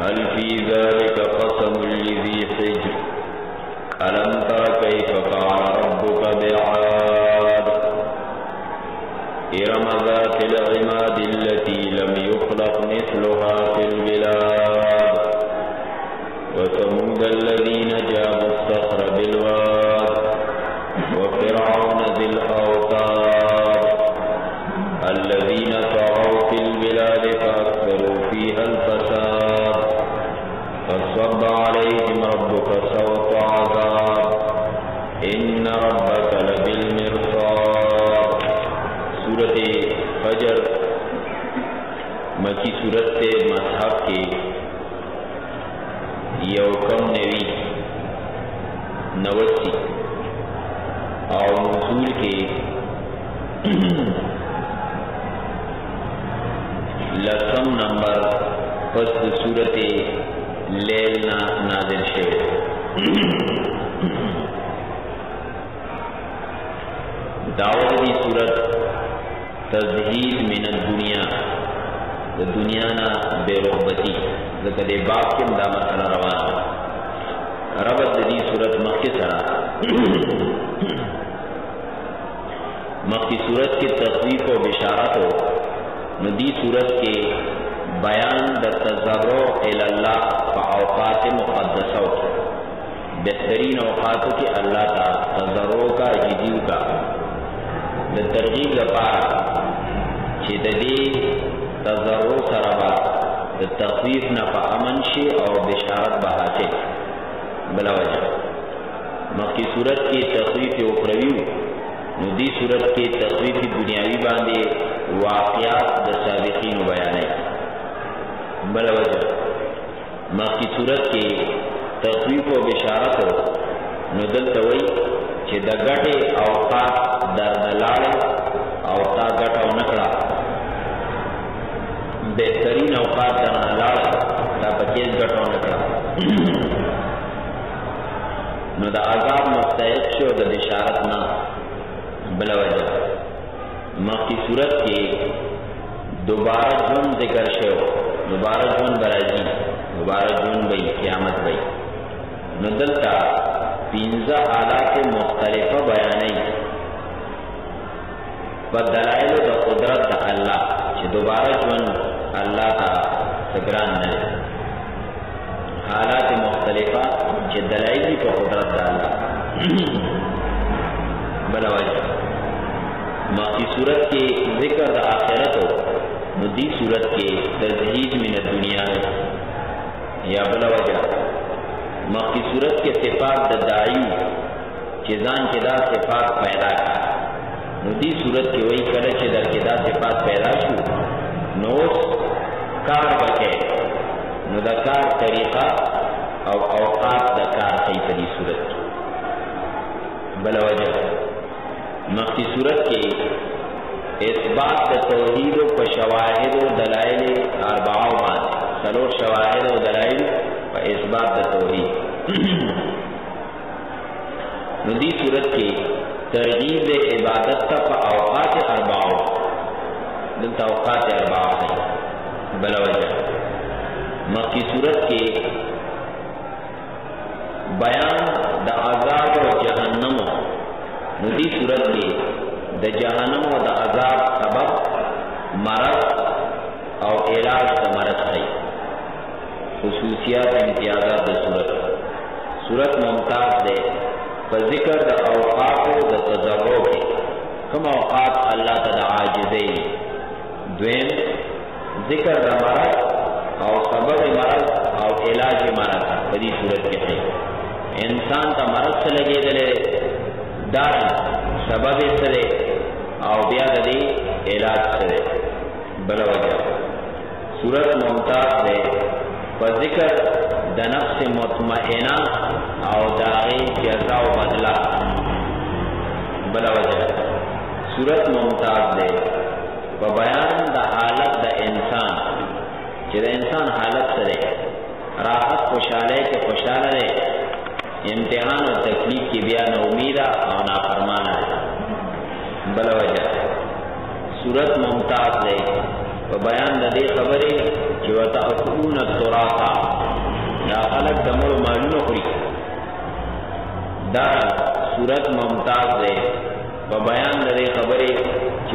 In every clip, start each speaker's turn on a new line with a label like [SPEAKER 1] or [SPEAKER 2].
[SPEAKER 1] हल फी ज़ालिका क़समुल लिज़ी हिज्र अलम तर कैफ़ फ़अल रब्बुका बिआद इरम ज़ातिल इमाद अल्लती लम युख़लक़ मिस्लुहा फ़िल बिलाद व समूद अल्लज़ीन जाबु अस्सख़्र बिलवाद व फ़िरऔन ज़िल औताद अल्लज़ीन तग़ौ फ़िल बिलाद फ़अक्सरू फ़ीहा अल-फ़साद फसब्ब अलैहिम रब्बुका सौत अज़ाब इन्न रब्बका लबिल मिरसाद। सूरत फजर मक्की सूरत से मसहफ के यौकम नवी 89 और नुज़ूल के लसम नंबर फस्त सूरत लैल नाज़िल शेर। दावत दी सूरत तज़हीद मिन दुनिया द दुनिया ना बेरुग़बती ज़कदे बाप के दा मसला रवाना रबत दी सूरत मक्की सरा मक्की सूरत के तख़वीफ़ व बिशारत हो नदी सूरत के बयान द तज़र्रुअ इलल्लाह व औक़ात मुक़द्दसा बेहतरीन औक़ातों के अल्लाह का तज़र्रुअ का हिजू का द तरगीब लपारा चिददी तज़र्रुअ सरबा द तख़वीफ़ न अमन शे और बिशारत बहाचे बला वजह मक्की सूरत की तख़वीफ़ उखरवी नदी सूरत के तख़वीफ़ दुनियावी बांधे वाक़ियात द साबिक़ीन बयान बला वजह मक्की सूरत के तख़वीफ़ व बिशारत नदल तवई चे द गटे औक़ात दर दलाड़े औता गट और नकड़ा बेहतरीन औक़ात दर दलाड़े दा पचीस गट और नकड़ा नो द आज़ाब मुस्तहिक़ शो द बिशारत ना बला वजह मक्की सूरत के दोबारा जुन जिक्र शो दोबारा जुन बराजी दोबारा जुन बई क़यामत बई नदलता पिंजा हालात मुख्तलिफ़ा बयानी व दलाइल द कुदरत द अल्लाह चे दोबारा जुन अल्लाह का सगरान न हालात मुख्तलिफ़ा चे दलाइल व कुदरत द अल्लाह बला वजह मक्की सूरत के जिक्र द आखिरत हो नदी सूरत के तज़हीद मिन दुनिया या बला वजह मक्की सूरत के सिफात द दाई चेजान के दा सिफात पैदा का नदी सूरत के वही करे के दर के दा सिफात पैदा शु नोस कार बके नुदकार तरीक़ा और औक़ात द कार सही पदी सूरत की बला वजह मक्की सूरत के इस्बात द तौहीद व शवाहिद व दलाइल अरबाओ बाद सलोर शवाहिद व दलाइल व इस्बात द तौहीद नदी सूरत के तरगीब इबादत का औक़ात अरबाओ दलता औक़ात अरबाओ है बला वजह मक्की सूरत के बयान द अज़ाब व जहन्नम नदी सूरत के द जहन्नम व द अज़ाब सबब मरद और इलाज द मरद है खुसूसियात इम्तियाज़ात द सूरत मुमताज़ दे पर ज़िक्र द औक़ात द तज़र्रुअ के कम औक़ात अल्लाह द आजिज़े द्वेम ज़िक्र द मरद और सबब मरद और इलाज मरद बड़ी सूरत के है इंसान का मरद से लगे दले दार सबब से और ब्या दे इलाज से बला वजह सूरत मुमताज़ दे पर ज़िक्र द नफ्स मुतमइना और दाग़ी जज़ा व बदला बला वजह सूरत मुमताज़ दे व बयान द हालत द इंसान चे द इंसान हालत से राहत खुशाले के खुशाल रहे इम्तिहान और तकलीफ की बिया न उम्मीदा और ना फरमाना है बला वजह सूरत मुमताज़ दे व बयान दे खबरें जो तअकुलून तुरासा دا خلق د مړو مالونه خوري. دا صورت ممتاز دی په بیان د دې خبرې چې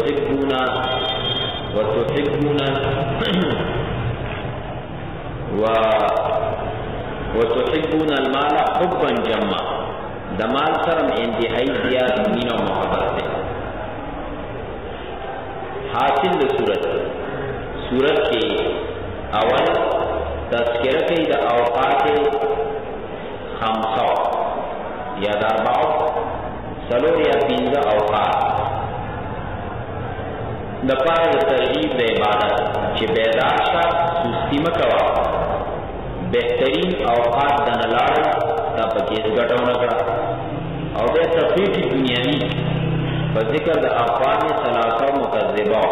[SPEAKER 1] وتحبون المال حبا جما. د مال سره انتهایی زیات مینه او محبت دی. حاصل د صورت کې اول تذکرہ کوي د اوقات خمسه یا د اربعو څلور یا پنځه اوقات د پاره د ترغیب د عبادت چې بیدار شه، سستی مه کوه. بهترین اوقات د نه لاړل دا پکې هېڅ ګټه ونه کړه. او بیا تفریط دنیاوي په ذکر د اقوام ثلاثه مکذبه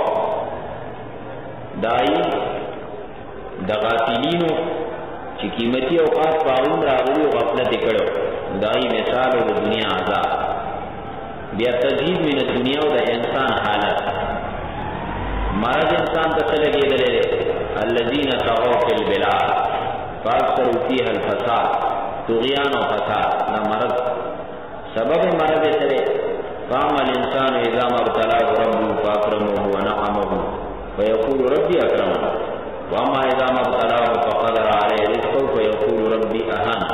[SPEAKER 1] دای د غافلینو چې قیمتي اوقات پاون راغلي او غفلت کړو، دای مثال د دنیا عذاب. بیا تزهید من دنیا او د انسان حالت مرض انسان ته لګېدلې الذين طغوا في البلاد فاكثروا فيها الفساد. طغیان او فساد دا مرض سبب مرض سره. فاما الانسان اذا ما ابتلاه ربه فاكرمه ونعمه فيقول ربي اكرمن واما اذا ما ابتلاه فقدر عليه رزقه فيقول ربي اهانن.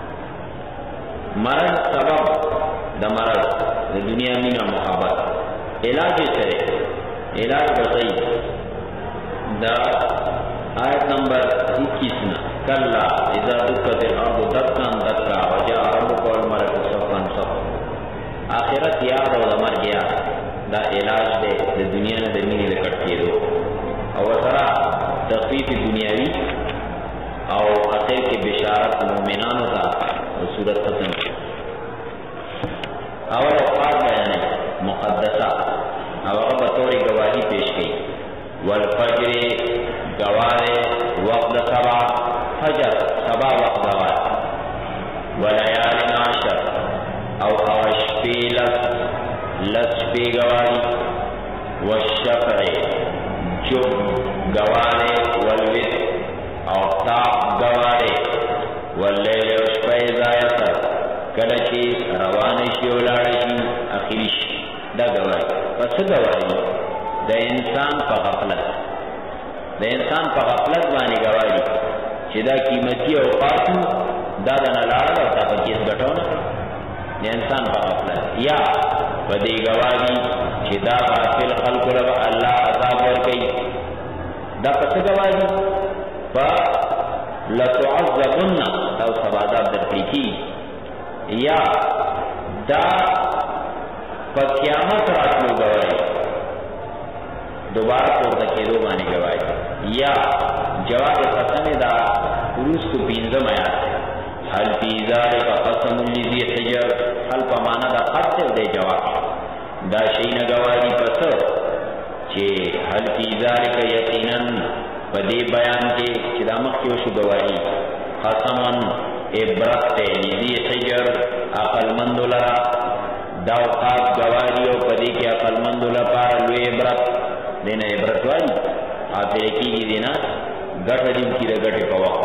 [SPEAKER 1] مرض سبب د مرض د دنیا مینا محبت. علاج سره علاج بتائی دا آیت نمبر 21 نا کلا اذا دکت الارض دکا دکا وجاء ربک والملک صفا صفا. آخرت یاد او د مرګ یاد دا علاج دی د دنیا نه د مینې د کټ کېدو. او ورسره تخفیف دنیاوي او اخر کې بشارت مؤمنانو ته صورت ختم شي. اول اوقات بیانې مقدسه او هغه به طور گواهی پیش کړي. والفجر گواهی وقت سبا، فجر سبا وقت گواهی. ولیال عشر او شپې لس شپې گواهی. والشفع جب گواهی. والوتر او تاق گواهی. واللیل او شپه اذا یسر کله چې روان شي او لاړ شي اخري شي دا گواهی. پس گواهی د انسان په غفلت باندې گواهی چې دا قیمتي اوقات دا د نه لاړل او تا پکې هېڅ ګټه ونه کړه. د انسان په غفلت یا په دې گواهی چې دا غافل خلکو له الله عذاب ورکوي. دا په څه گواهی؟ په لتعذبن تاسو سبا عذاب درکړي کېږي. یا دا په قیامت راتلو گواهی، دوباره پورته کېدو باندې گواهی. یا جواب قسم دا وروستو پنځم آیات دی. هل فی ذلک قسم لذی حجر. هل په معنا د قد دی جواب دا شی نه گواهی پس چې هل فی ذلک یقینا په دې بیان کې چې دا مخکې وشو گواهی قسمن عبرت دی لذی حجر عقلمندو لرا. دا اوقات گواهی او په دې کې عقلمندو لپاره لوی عبرت دینه عبرت وایي. حاصل کېږي دینه ګټه دې کې د ګټې په وخت.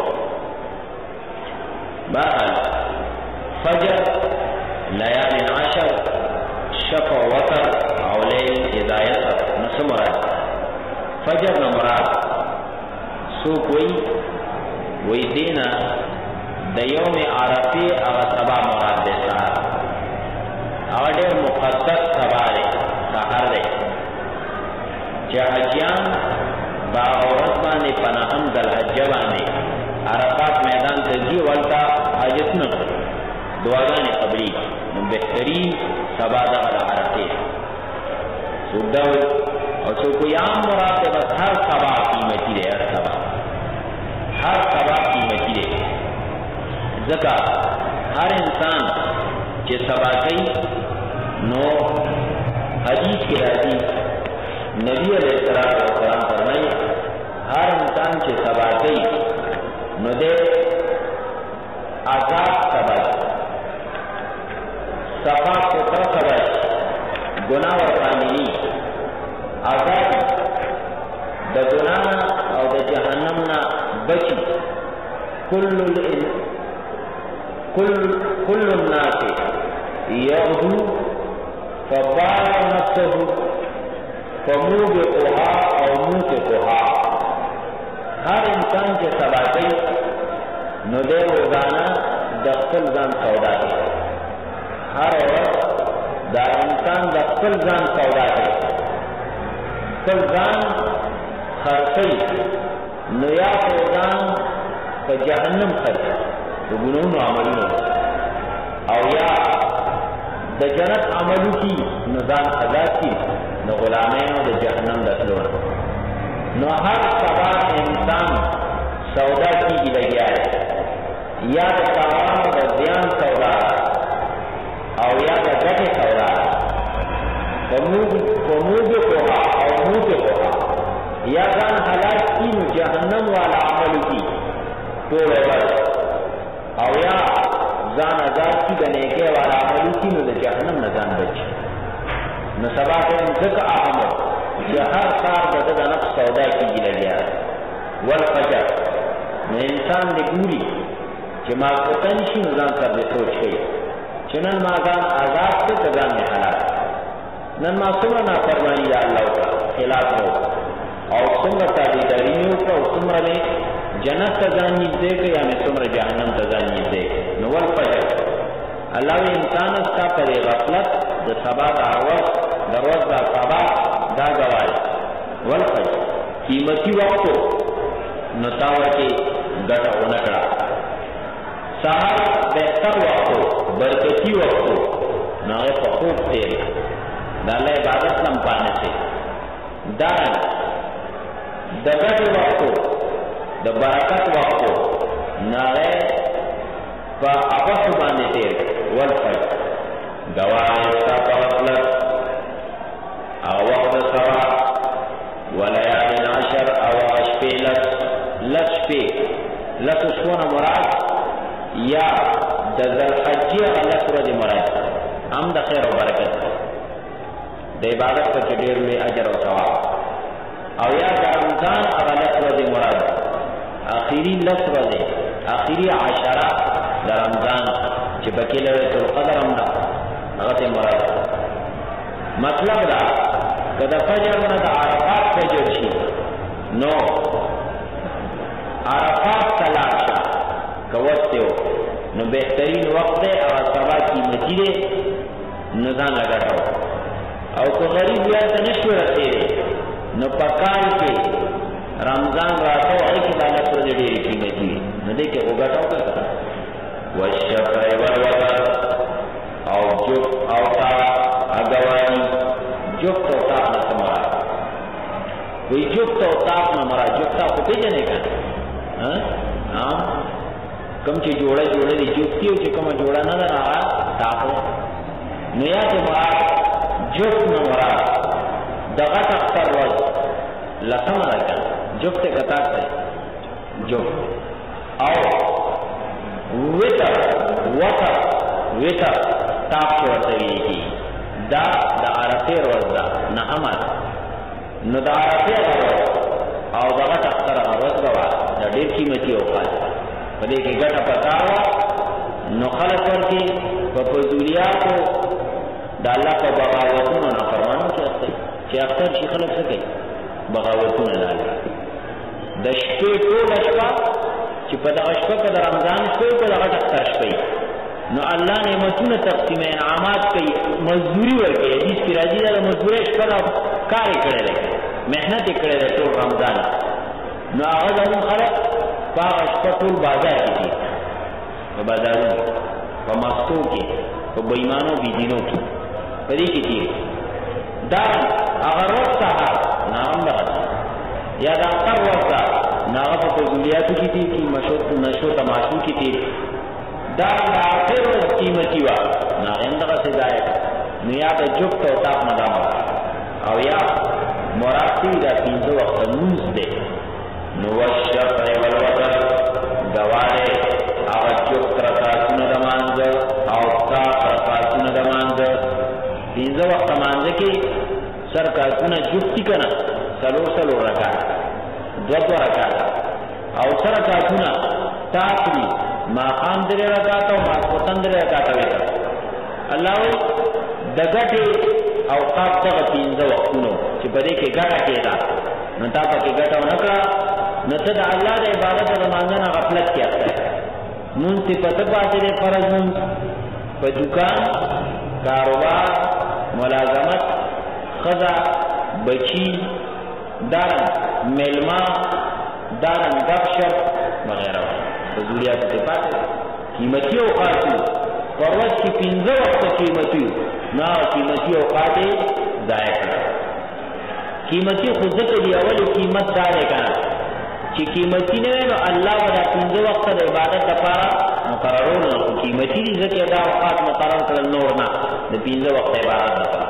[SPEAKER 1] بهرحال فجر، لیال عشر، شفع وتر او لیل اذا یسر. نو څه مراد؟ فجر نه مراد څوک وایي دینه د یوم عرفې هغه سبا مراد دی. سهار هغه ډېر مقدس سبا دی، سهار دی چې حجیان با ورځ باندې په نهم ذوالحجه باندې عرفات میدان ته ځي، ولته حاجتونه کوي، دعاګانې قبلېږي. نو بهترین سبا دغه د عرفې څوک دا وایي او څوک وایي عام مراد دی بس هر سبا قیمتي دی. هر سبا قیمتي دی، ځکه هر انسان چې سبا کوي نو حدیث کې راځي نبی علیہ السلام فرمایي هر انسان چې سبا کوي نو د عذاب سبا صفا ستره سبا ګناه ورکاملي عذاب د ګناه او د جهنم نه بچي कुल्लु الناس يغدو فبارك نفسه فموبقها او موتقها. هر انسان چې سبا کوي نو دی روزانه د خپل ځان سودا کوي. هر ورځ دا انسان د خپل ځان سودا کوي، خپل ځان خرڅوي. نو یا خو ځان په جهنم خرڅوي د ګناهونو عملونو، او یا د جنت عملو کی نو ځان آزاد کی نو غلامانو د جهنم د تلو. نو هر سبا انسان سودا کیږي لګیا دی، یا د تاوان د زیان سودا او یا د ګټې سودا. فموبقها او موبقها، یا ځان هلاک کی نو جهنم والا عملو کی ټول ورځ، او یا ځان آزاد کی د نیکۍ والا عملو کی نو د جهنم نه ځان بچي. نو سبا ته ځکه اهم چې هر کار د نفس سودا کیږي لګیا. والفجر، نو انسان دې ګوري چې ما کوتن شي نو ځان سره سوچ کوي چې نن ما ځان آزاد کړ ته ځان نه حلال، نن ما څومره نافرماني د الله خلاف او څومره تابعداري وکړه او څومره جنت ته ځان نږدې کړ یا مې څومره جهنم ته ځان نږدې. نو والفجر، الله انسان ستا پر غفلت د سبا د ورځ د ورځ د سبا دا ګواهي. والفجر، قیمتي وختو نو تا ورته ګټه ونه کړه. سهار بهتر وختو برکتي وختو نو هغه په خوب تېر د الله عبادت لم پانه سي. دا د ګټې وختو د برکت وختو نو هغه په هغه باندې تېر. والفجر، ګواهي ستا په غفلت او وخت سبا. وليال عشر، او شپې لس شپې، لس شپونه مراد یا د ذوالحجې لس ورځې مراد، هم د خیر او برکت د عبادت په کې ډېر لوی اجر او ثواب. او یا د رمضان هغه لس ورځې مراد، اخري لس ورځې، اخري عشره د رمضان چې پکې ليلة القدر هم ده هغه ته مراد. مطلب دا که د فجر نه د عرفات فجر شي نو عرفات ته لاړ شه، که وخت یو نو بهترین وخت دی، هغه سبا قیمتي دی نو ځان له ګټه وکړه. او که غریب بیا ته نه شو رسېدی نو په کال کې رمضان راته هغې کې دا لس ورځې ډېرې قیمتي وي نو دې کې خو ګټه وکړه. والشفع والوتر، او جفت او طاق اگوانی. جفت او طاق نه مراد وی جفت او طاق نه مراد جفت خو پیژنې کنه کوم چې جوړه دي جفتی او چې کومه جوړه نه ده هغه طاق نو یا ته مراد جفت نه مراد دغه اختر ورځ لسمه ده کنه جفت کتا کوي جفت. او وتر طاق چې ورته ویلي دا د عرفې ورځ ده نه امر نو د عرفې ورځ او دغه اختر ورځ به دا ډېر قیمتي اوقات په دې کې ګټه پکار وه. نو خلک ورکې په فضولیاتو د الله په بغاوتونو نافرمانو کې اخته چې اختر شي خلک څه کوي بغاوتونه د الله د شپې ټوله شپه چې په دغه شپه کې د رمضان شپې په دغه اختر شپې نو الله نعمتونه تقسیم انعامات کوي مزدوري ورکوي. حدیث کې راځي دا د مزدورۍ شپه کار یې کړی دی محنت یې کړی دی ټول رمضان نو هغه زموږ خلک په هغه شپه ټول بازار کې دي په بازارونو په مستو کې په بېمانو بېدینو کې په دې کې دي. دا هغه ورځ سهار نه هم دغه یا د اختر ورځ ده نه هغه په فضولیاتو کې دي چې نشو تماشو کې دي. دا د آخر ورځ قیمتي وه نو هغې هم دغسې ځای نو یا د جفت او طاق نه دا مراد او یا مراد شوي دا پنځه وخته لمونځ دی. نو والشفع والوتر ګواه دی هغه جفت رکعتونه د مانځه او طاق رکعتونه د مانځه. پنځه وخته مانځه کې څه رکعتونه جفتي که نه څلور رکعت دوه رکعته او څه رکعتونه تاکلی ما خام 3 رکعات او ماسخوتن 3 رکعات ویتا الله وی د ګټې اوقات دغه 15 وختونو چې په دې کې ګټه کېده نو تا پکې ګټه ونه کړه نو ته د الله د عبادت او مانځه نه غفلت کې اخته مونږ ته پته پاتې دی فرض مونږ په دکان کاروبار ملازمت خزا بچی دارن ملما دارن گپشپ وغیرہ ضروریات ته پاتې قیمتي اوقات پرواز کی 15 وخت قیمتي نا قیمتي اوقات ضایع کړه قیمتي خود ته دی اول قیمت دار کړه چې قیمتي نه نو الله ولا 15 وخت د عبادت لپاره مقررونه قیمتي دي ځکه دا اوقات مقرر کړل نور نه د 15 وخت عبادت لپاره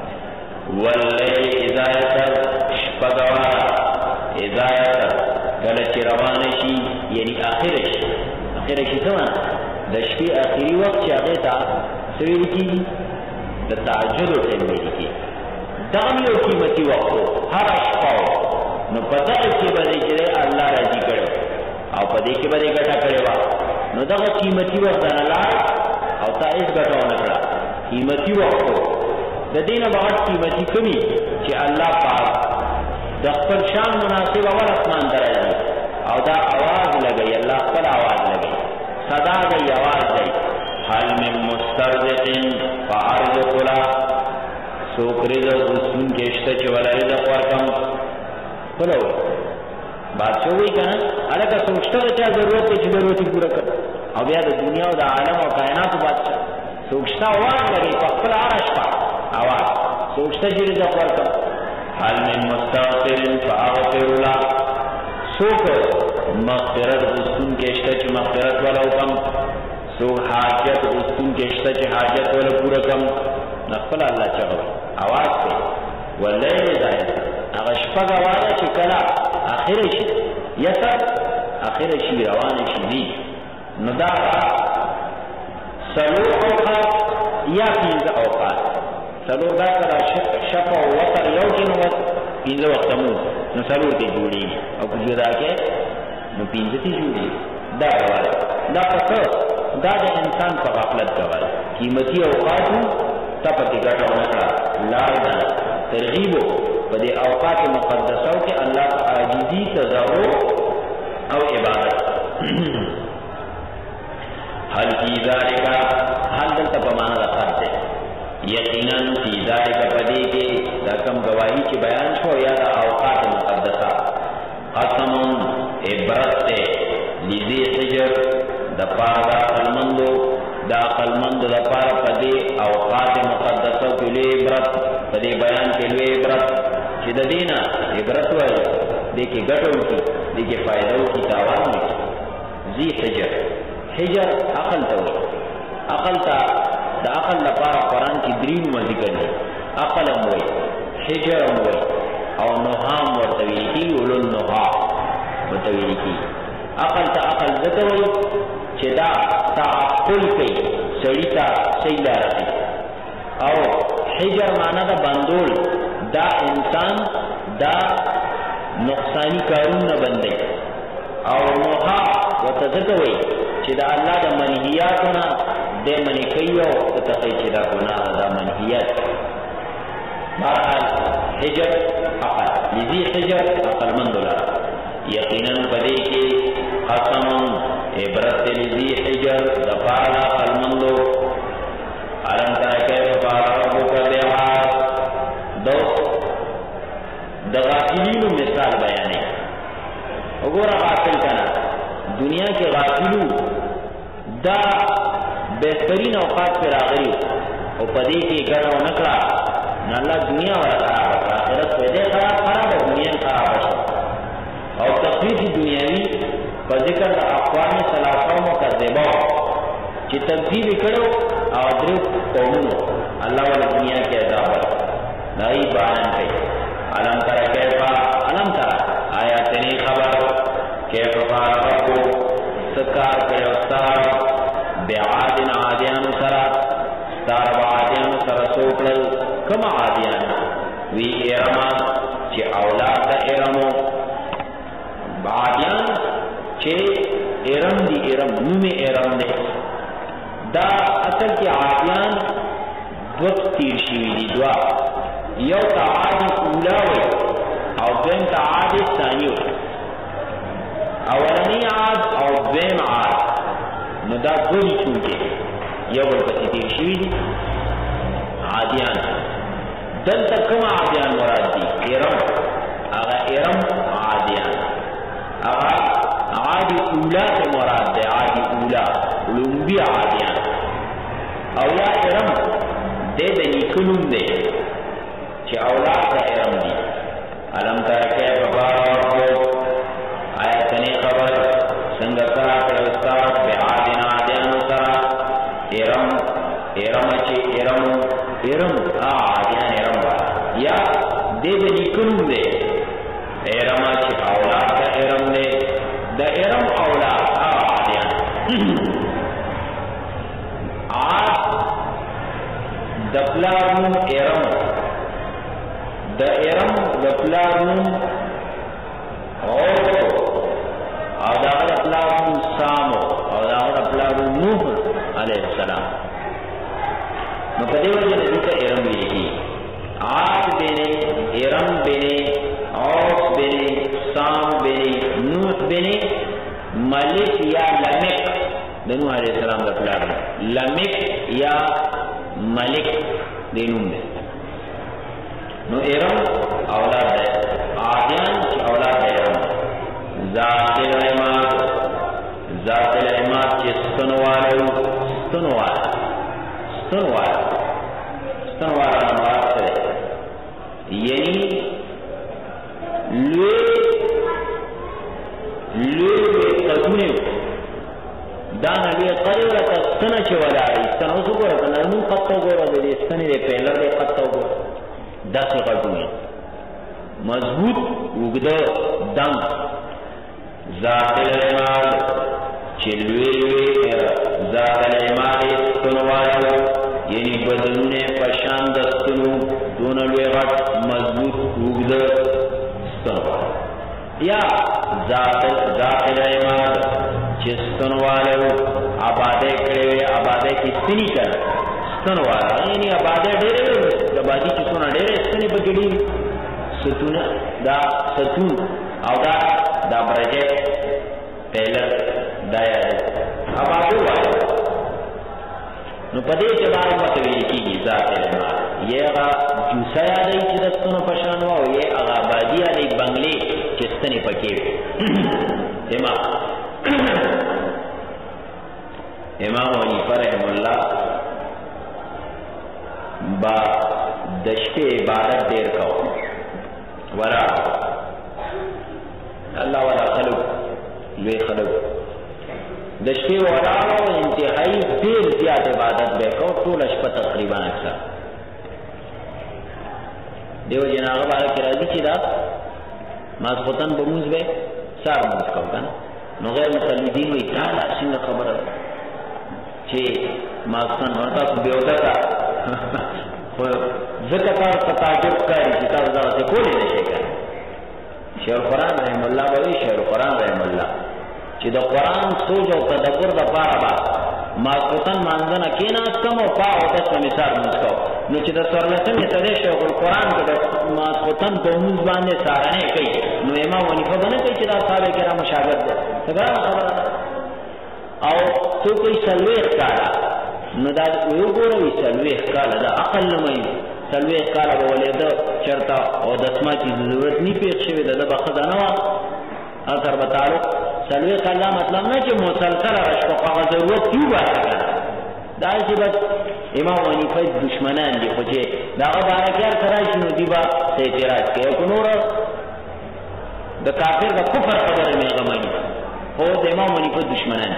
[SPEAKER 1] واللیل اذا یسر شپګوا اذا یسر کله چې روان شي یعنی اخر شي څه د شپې اخري وخت چې هغه ته سویل کیږي د تهجد ټیم ویل کیږي دا یو قیمتي وخت هر شپه نو په دغه کې باندې چې الله راضي کړو او په دې کې باندې ګټه کړو نو دا قیمتي وخت نه لاړ او تا هیڅ ګټه ونه کړه قیمتي وخت د دینه بعد قیمتي کمی چې الله پاک د خپل شان مناسب اول اسمان درایي او دا आवाज لګي الله خپل आवाज لګي صدا دی आवाज دی حال من مسترزق فارزق لا سوکرز رسون کېشته چې ولای د ورکم بلو بادشاہ وی کنه الګه سوچته چې ضرورت چې ضرورت پوره کړ او بیا د دنیا او د عالم او کائنات بادشاہ سوچته आवाज لګي په خپل عرش په आवाज سوچته چې د ورکم حال من مستغفر فاغفر له سوک مغفرت رسون کېشته چې مغفرت ولا وکم سو حاجت رسون کېشته چې حاجت ولا پوره کم نخپل الله چغو आवाज کوي واللیل ذایت هغه شپه غواړي چې کله اخر شي یسر اخر شي روان شي دی نو دا سلو اوقات یا 15 اوقات سلو دا کله شفا او وتر یو کې نو 15 وخت مو نو سلو ته جوړي او کو جوړا کې نو 15 ته جوړي دا غواړي دا پته دا د انسان په غفلت غواړي قیمتي اوقات ته پکې ګټه ونکړه لار ده ترغیب په دې اوقات مقدسو کې الله عاجزی تضرع او عبادت هل فی ذالک هل دلته په معنا د فرض یقینا فی ذالک پدې کې دا کوم گواہی چې بیان شو یا د اوقات مقدسه قسم عبرت لذی حجر د پاره المندو دا قلمند د پاره پدې اوقات مقدسه کې لوی عبرت پدې بیان کې لوی عبرت چې د دینه عبرت وایي دې کې ګټو کې دې کې فائدو کې تاوان نه ذی حجر عقل ته عقل ته د عقل لپاره قران کې دریم ذکر دی عقل هم وایي حجر هم وایي او نوحام ورته ویل کی ولل نوحا ورته ویل کی عقل ته عقل ذکر وایي چې دا تعقل کوي سړی ته صحیح لار کوي او حجر معنا دا بندول دا انسان دا نقصانی کارونه بندي او نوحا ورته ذکر وایي چې دا الله د منهیاتونه د منی کوي او ته چې دا ګناه دا منهیات بهرحال حجر عقل لذي حجر عقل مندولا یقینا پدې کې قسم عبرت لذي حجر دفاع عقل مندو علم تر کیف فعل ربک بالعاد دو د غافلینو مثال بیانې وګوره غافل کنا دنیا کې غافلو دا بهترین اوقات پر راغلي او پدې کې ګټه ونکړه نه الله دنیا ولا خراب آخرت په دې خراب دنیا خراب شي او تخفیف دنیاوی په ذکر د اقوام ثلاثه مکذبه چې تکذیب کړو او درو قومونو الله ولا دنیا کې عذاب دای بیان کوي علم تر کیفا علم تر آیاتنی خبر کیف فعل ربک سکار کړو ستار بعاد عادیان سرا ستار عادیان سرا سوکل کما عادیان وی ارما چې اولاد د ارمو عادیان چې ارم دی ارم نوم ارم دے دا اصل کی عادیان دوت تیر شوی دی دوا یو تا عادی اولاوی او دویم تا عادی ثانیو اولنی عاد او دویم عاد نو دا دوی چونکے یو برپسی تیر شوی دی عادیان دلتا کم عادیان مراد دی ارم اغا ارم عادیان اغا عادی اولا سے مراد دے عادی اولا لنبی عادیان اولا ارم دے دنی کنم دے چی اولا کا ارم دی علم ترکے ببارو آیتنی خبر سنگسرا کرستار بے عادین عادیان سرا ارم چی ارم عادیان ارم یا دے دنی کنم دے ارم چی اولا کا ارم دے دا ارم اولا عادیان عاد دپلارنم ارم دا ارم دپلارنم اور دا دپلارنم سامو اور دا دپلارنم نوح علیہ السلام نو کدے وجہ نبیتا ارم بیلی عاد بینے ارم بینے اوس بینے سام بینے نوح بینے ملک یا لمک دنوح علیہ السلام دپلارنم لمک یا ملک دینوم دے نو ارم اولاد دے عادیان چی اولاد دے ارم ذات العماد چی ستنوالو نمبر سے یعنی لوی قدونے دانا لئے قریبا تا ستنا چی ولاری ستنا اسو گورا تا نرمون قطو گورا دے ستنی دے پیلر دے قطو گورا داسی قدونے مضبوط اگدو دم ذات العماد چی لوی ذات العماد ستنوالو یعنی بدنون پشان دستنو دون لوی غٹ مضبوط اگدو ستنوالو یا ذات العماد ستنوالو آبادے کرے آبادے کی ستنی کر ستنوالا یعنی آبادے ڈیرے آبادی کی سونا ڈیرے ستنی پکڑی ستون دا ستون او دا برجے پیلر دایا آبادو والے نو پدے چبار متویلی کی گی ذات العماد یہ اگا جوسا یادی چی دستنو پشانوا و یہ اگا آبادی یادی بنگلے چستنی پکیو امام حنیفہ رحم اللہ با دشت عبادت دیر کو ورا اللہ والا خلق لوی خلق دشت ورا انتہائی دیر زیاد عبادت بے کو طول اشپا تقریبا اکثر دیو جناغ بارا کی راضی چی دا مازخوتن بموز بے سار موز کو کن نو غیر مقلدین وی تالا سنگ خبر چی مازخوتن ورطا سو بیوتا تا ذکر تاجب کاری چی تا وزا سے کولی نشے کر شیخ قرآن رحم اللہ بوی شیخ قرآن رحم اللہ چی دا قرآن سوچ و تدبر دا پارا با مازخوتن مانزن کیناس کم و پا و دست مثال موز کو نو چی دا سورلسن صدی شیخ القرآن که دا مازخوتن پا موز باندے سارنے کئی نو امام حنیفہ بنا کئی چی دا صحابہ کرام شاگرد دے تگرام خبر او تو کوئی سلویخ کالا نو دا ویو گوروی سلویخ کالا دا اقل نمائی سلویخ کالا بولی دا چرتا او دسما چی ضرورت نی پیخ شوی دا بخدا نوا اثر بتالو سلویخ کالا مطلب نا چی مسلسل رشفقا ضرورت کیو باسا کالا دا ایسی بس امام حنیفہ دشمنان دی خوچے دا بارکیار سرائش نو دیبا سیتراج کے اکنورا دا کافر دا کفر خبر میں غمانی او دا امام حنیفہ دشمنان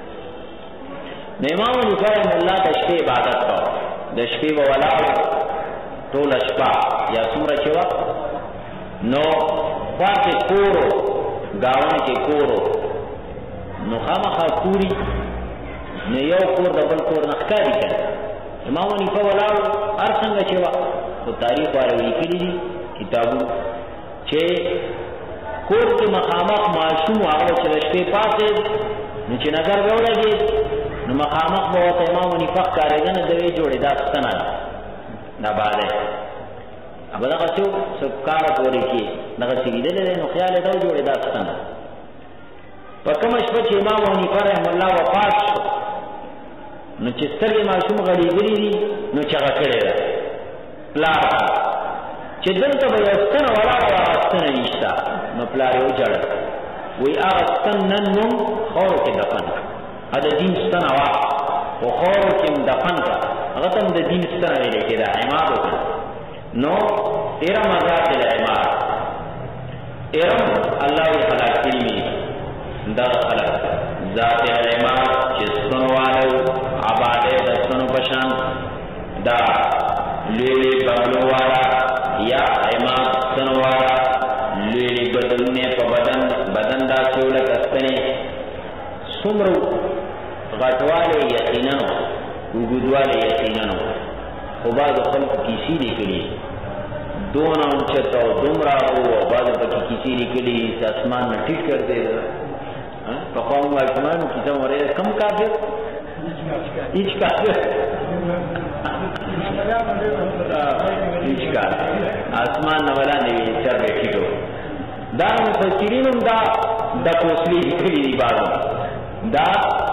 [SPEAKER 1] امام حنیفہ رحم اللہ دشتے عبادت کا دشتے وولاو طول اشپا یا سورہ چوا نو خواہ کے کورو گاون کے کورو نو خامخا کوری نو یو کور دا بل کور نخکاری کر امام حنیفہ ولاو ارسنگ چوا تو تاریخ والے ویکلی دی کتابو چھے کور کې مخامخ ماشوم هغه چې شپې پاتې نو چې نظر به ولګي نو مخامخ به ورته امام نفاق کارېده نه دوی جوړې دا ستنه نه باندې ابا دغه څو کار پورې کې دغه سیدلې نو خیال دا جوړې دا ستنه په کوم شپه چې امام نفاق رحم الله وفات شو نو چې سترګې ماشوم غړېدلې دي نو چغه کړې ده پلار چې دلته به یو ستنه ولاړه وه ستنه نشته نو پلار یې وژړل وایي هغه ستن نن نوم خاورو کې دفن کړه د دین ستنه وه خو خاورو کې هم دفن کړه هغه ته هم د دین ستنه ویلې کېده عماد وکړه نو ارم ذات العماد ارم الله یې خلق کړي وي دغه خلق ذات العماد چې ستنو والو آبادې د ستنو په شان دا لوی بغلو والا یا عماد ستنو والا لوی بدلونه په بدن داسې ولکه ستنې څومره غټوالی یقینا اوږدوالی یقینا خو بعضو خلکو کیسې لیکلي دونه اوچت او دومره او بعضو پکې کیسې لیکلي چې اسمان نه ټیټ کر دی پخوا موږ ماشومانو کیسه مو ویله کم کافر هیچ کافر هیچ کافر اسمان نه ولاندې وي سر به ټیټ دا مفسرین هم دا کوسلي لیکلي دي بعضو دا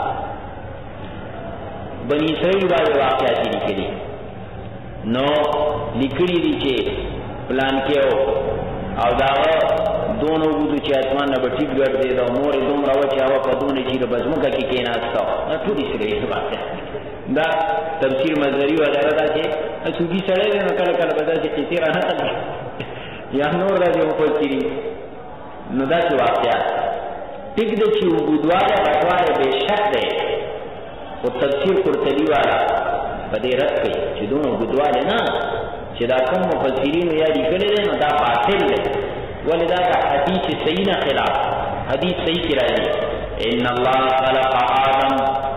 [SPEAKER 1] بنی اسرائیل باندې واقعات لیکلي نو لیکلي دي چې پلان کې او دا دونو وګړو چې اسمان نه به ټیټ ګرځي دا مور دومره و چې هوا په دونه چې بس موږ کې کېناسته دا ټول اسرائیل واقع دا تفسیر مزری وغیرہ دا چې اڅوګي سره نو کله کله به دا چې کثیر نه کړي یا نور راځي مفسرین نو دا چې واقعات ټیک د چې وګړواله غټواله به شک دی او تفسیر قرطبی والا په دې رد کوي چې دونه وګړواله نه چې دا کوم مفسرین یا لیکلي دي نو دا باطل دی ولدا حدیث صحیح نه خلاف حدیث صحیح کی راځي ان الله خلق آدم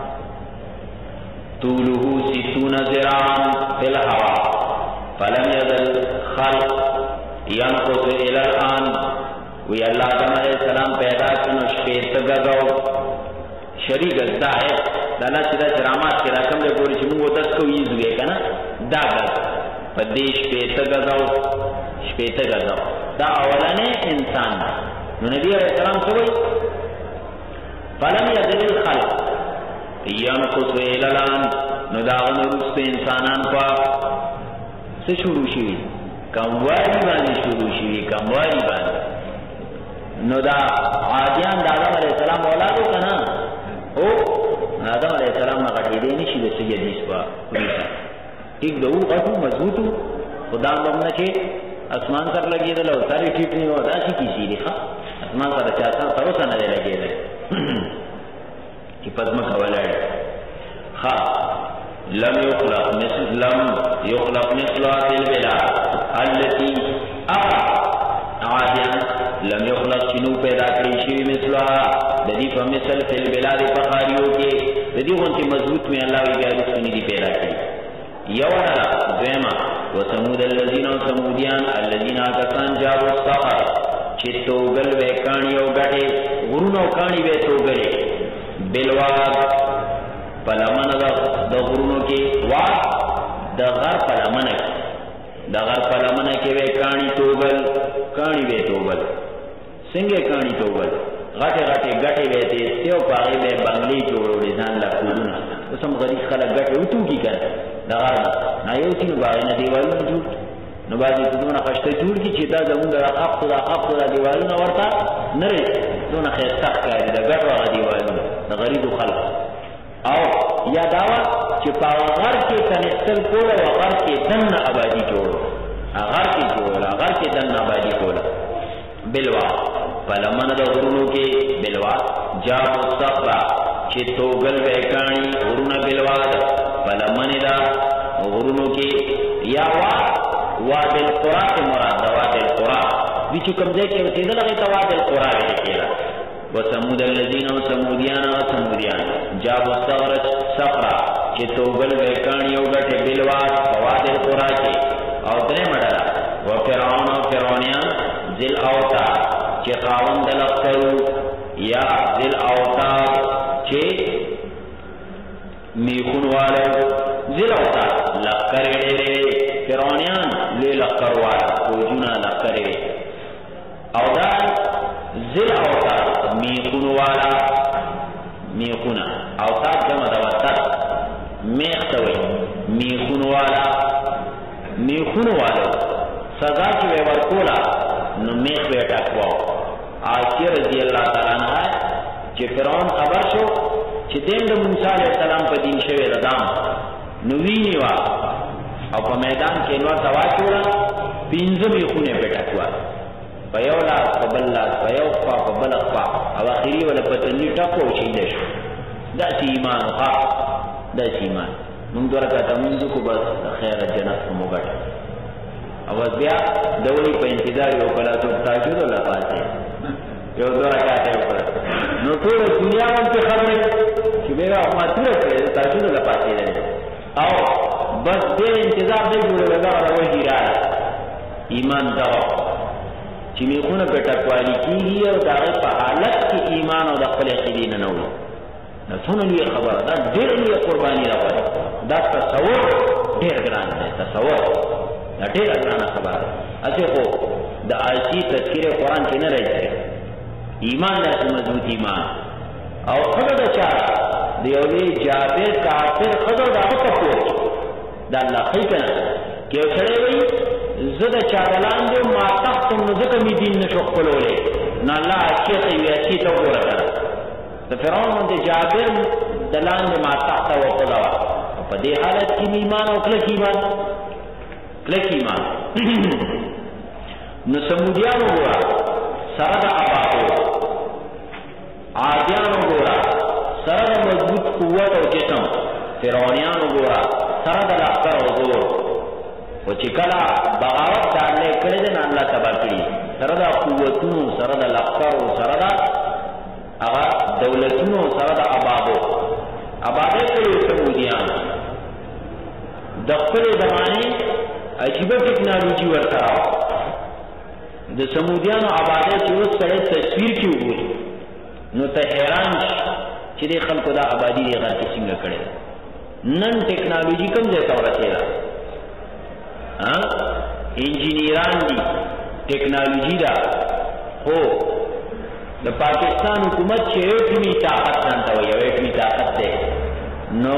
[SPEAKER 1] طوله 60 ذراعا في الهواء فلم يزل خلق ينقص الى الان وی اللہ آدم علیہ السلام پیدا کنو شپیت گزاو شریک دا ہے دانا چیزا چرامات کی رقم لے گوری چی مونگو دس کو یز ہوئے کنا دا گز پا دی شپیت گزاو دا اولانے انسان نو نبی علیہ السلام سوئی فلم یدل الخلق ینقص ویلالان نو داغن رست انسانان پا سے شروع شوی کموالی بانی شروع شوی کموالی بانی نو دا عادیان دا آدم علیہ السلام اولادو کنا او آدم علیہ السلام غټېدی نشي د څه حدیث په ویسا ټیک دو غټو مضبوطو خدا موږ چې اسمان سره لګېدل او ساري ټیټ نه و داسې کیسې دي ښه اسمان سره چا سره تر اوسه نه دی لګېدلی چې په ځمکه ولاړ ښه لم يخلق مثلها في البلاد التي عادیان لم يخلق شنو پیدا کړی شي مثلها د دې په مثل فی البلاد فخاریو کې د دې غونډې مضبوط می الله وی بیا رسونی دی پیدا کړی یو نه دویما وثمود الذين ثموديان الذين كان جابوا الصخر چې توګل وکانی او غټه غرونو کانی وې توګلې بلواد پلمن د غرونو کې وا د غر پلمن کې وکانی توګل کانی وې توګل څنګه کانی توګل غټه وې ته یو پاره به بنگلي جوړولې ځان لا کولونه اوسم غریب خلک غټه وټو کی کړه دا نه یو چې باندې دیوالونه جوړ نو باندې دونه خشته جوړ کی چې دا زمونږ د حق د دیوالونه ورته نه لري دونه خسته کوي دا غټه دیوالونه د غریب خلک او یا داوا چې په غر کې کنيستل کول او غر کې دنه آبادی جوړ غر کې دنه آبادی کول بلوا پلمن د غرونو کې بلوا جاب الصخرا چې توګل وکانی غرونه بلوا پلمن دا غرونو کې یا واد القرى مراد واد القرى بیچ کوم ځای کې وته دغه تواد القرى ویل کېږي وثمود الذين ثموديان جاب الصخرا چې توګل وکانی او غټه بلوا واد القرى کې او درې مړه و فرعونیان ذل اوتا چې خاوند د لښکرو یا ذل اوتاد چې میخون والا ذل اوتاد لښکر ډېرې فرعونیان لوی لښکر والا فوجونه لښکر او دا ذل اوتاد میخون والا میخونه اوتاد جمع د وتر میخ ته وایي میخون والا میخون والا سزا چې به ورکوله نو میخ به ټکواو عائشہ رضی اللہ تعالی عنہ چې فرعون خبر شو چې دین د موسی علیہ السلام په دین شوی ردام نو ویني وا او په میدان کې نو سوا کړه پینځه میخونه به ټکوا په یو لاس په بل لاس په یو خوا په بل خوا او اخیری ولا په تنی ټکو شي دشو دا ایمان ها دا ایمان موږ درکته موږ کو بس خیر جنت مو غټ او بیا دوی په انتظار یو کلا ته تاجر ولا پاتې یو درکته وکړه نو ټول دنیا باندې خبره چې میرا ماتره ته تاجر ولا پاتې او بس دې انتظار دی جوړه دا راوځي را ایمان دا چې میخونه په ټکوالي کېږي او دا په حالت کې ایمان او د خپل عقیدې نه وي نو څونه لوی خبره دا ډېر لوی قرباني راوړي دا تصور ډېر ګران دی تصور دا ډېر ګران خبره اته خو د آیتی تذکر قرآن کې نه راځي ایمان داسې مضبوط ایمان او خدای د چا د یو لوی جابر کافر خدای دا په پور دا الله خی کنه کې سره وي زه د چا لاندې ما تختم نو ځکه مې دین نشو خپلولې نه الله چې ته وی چې ته وګوره د فرعون د جابر د لاندې ما تخت او خدا په دې حالت کې ایمان او کلک ایمان نو سمودیانو ګورا سره د اباو عادیانو ګورا سره د مضبوط قوت او جسم فرعونیانو ګورا سره د لښکر او زور او چې کله بغاوت دالې کړې ده نه الله تبا کړی سره د قوتونو سره د لښکر او سره د هغه دولتونو سره د ابادو کړي سمودیان د خپل زمانه عجیبه ټکنالوژي ورته د سمودیانو آبادی چې اوس سره تصویر کې وګوري نو ته حیران چې د خلکو دا آبادی یې غاټي څنګه کړي نن ټکنالوژي کوم ځای ته ورسېده انجینیران دي ټکنالوژي دا هو د پاکستان حکومت چې ایټمی طاقت ځانته وایي ایټمی طاقت ده نو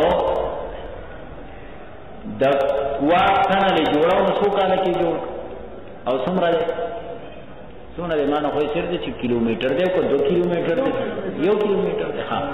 [SPEAKER 1] د واټ څنګه جوړاو نو څو کاله کې جوړ او څومره څونه دی مانه خو یې سر دي چې کیلومتر دی کو 2 کیلومتر دی 1 کیلومتر دی ها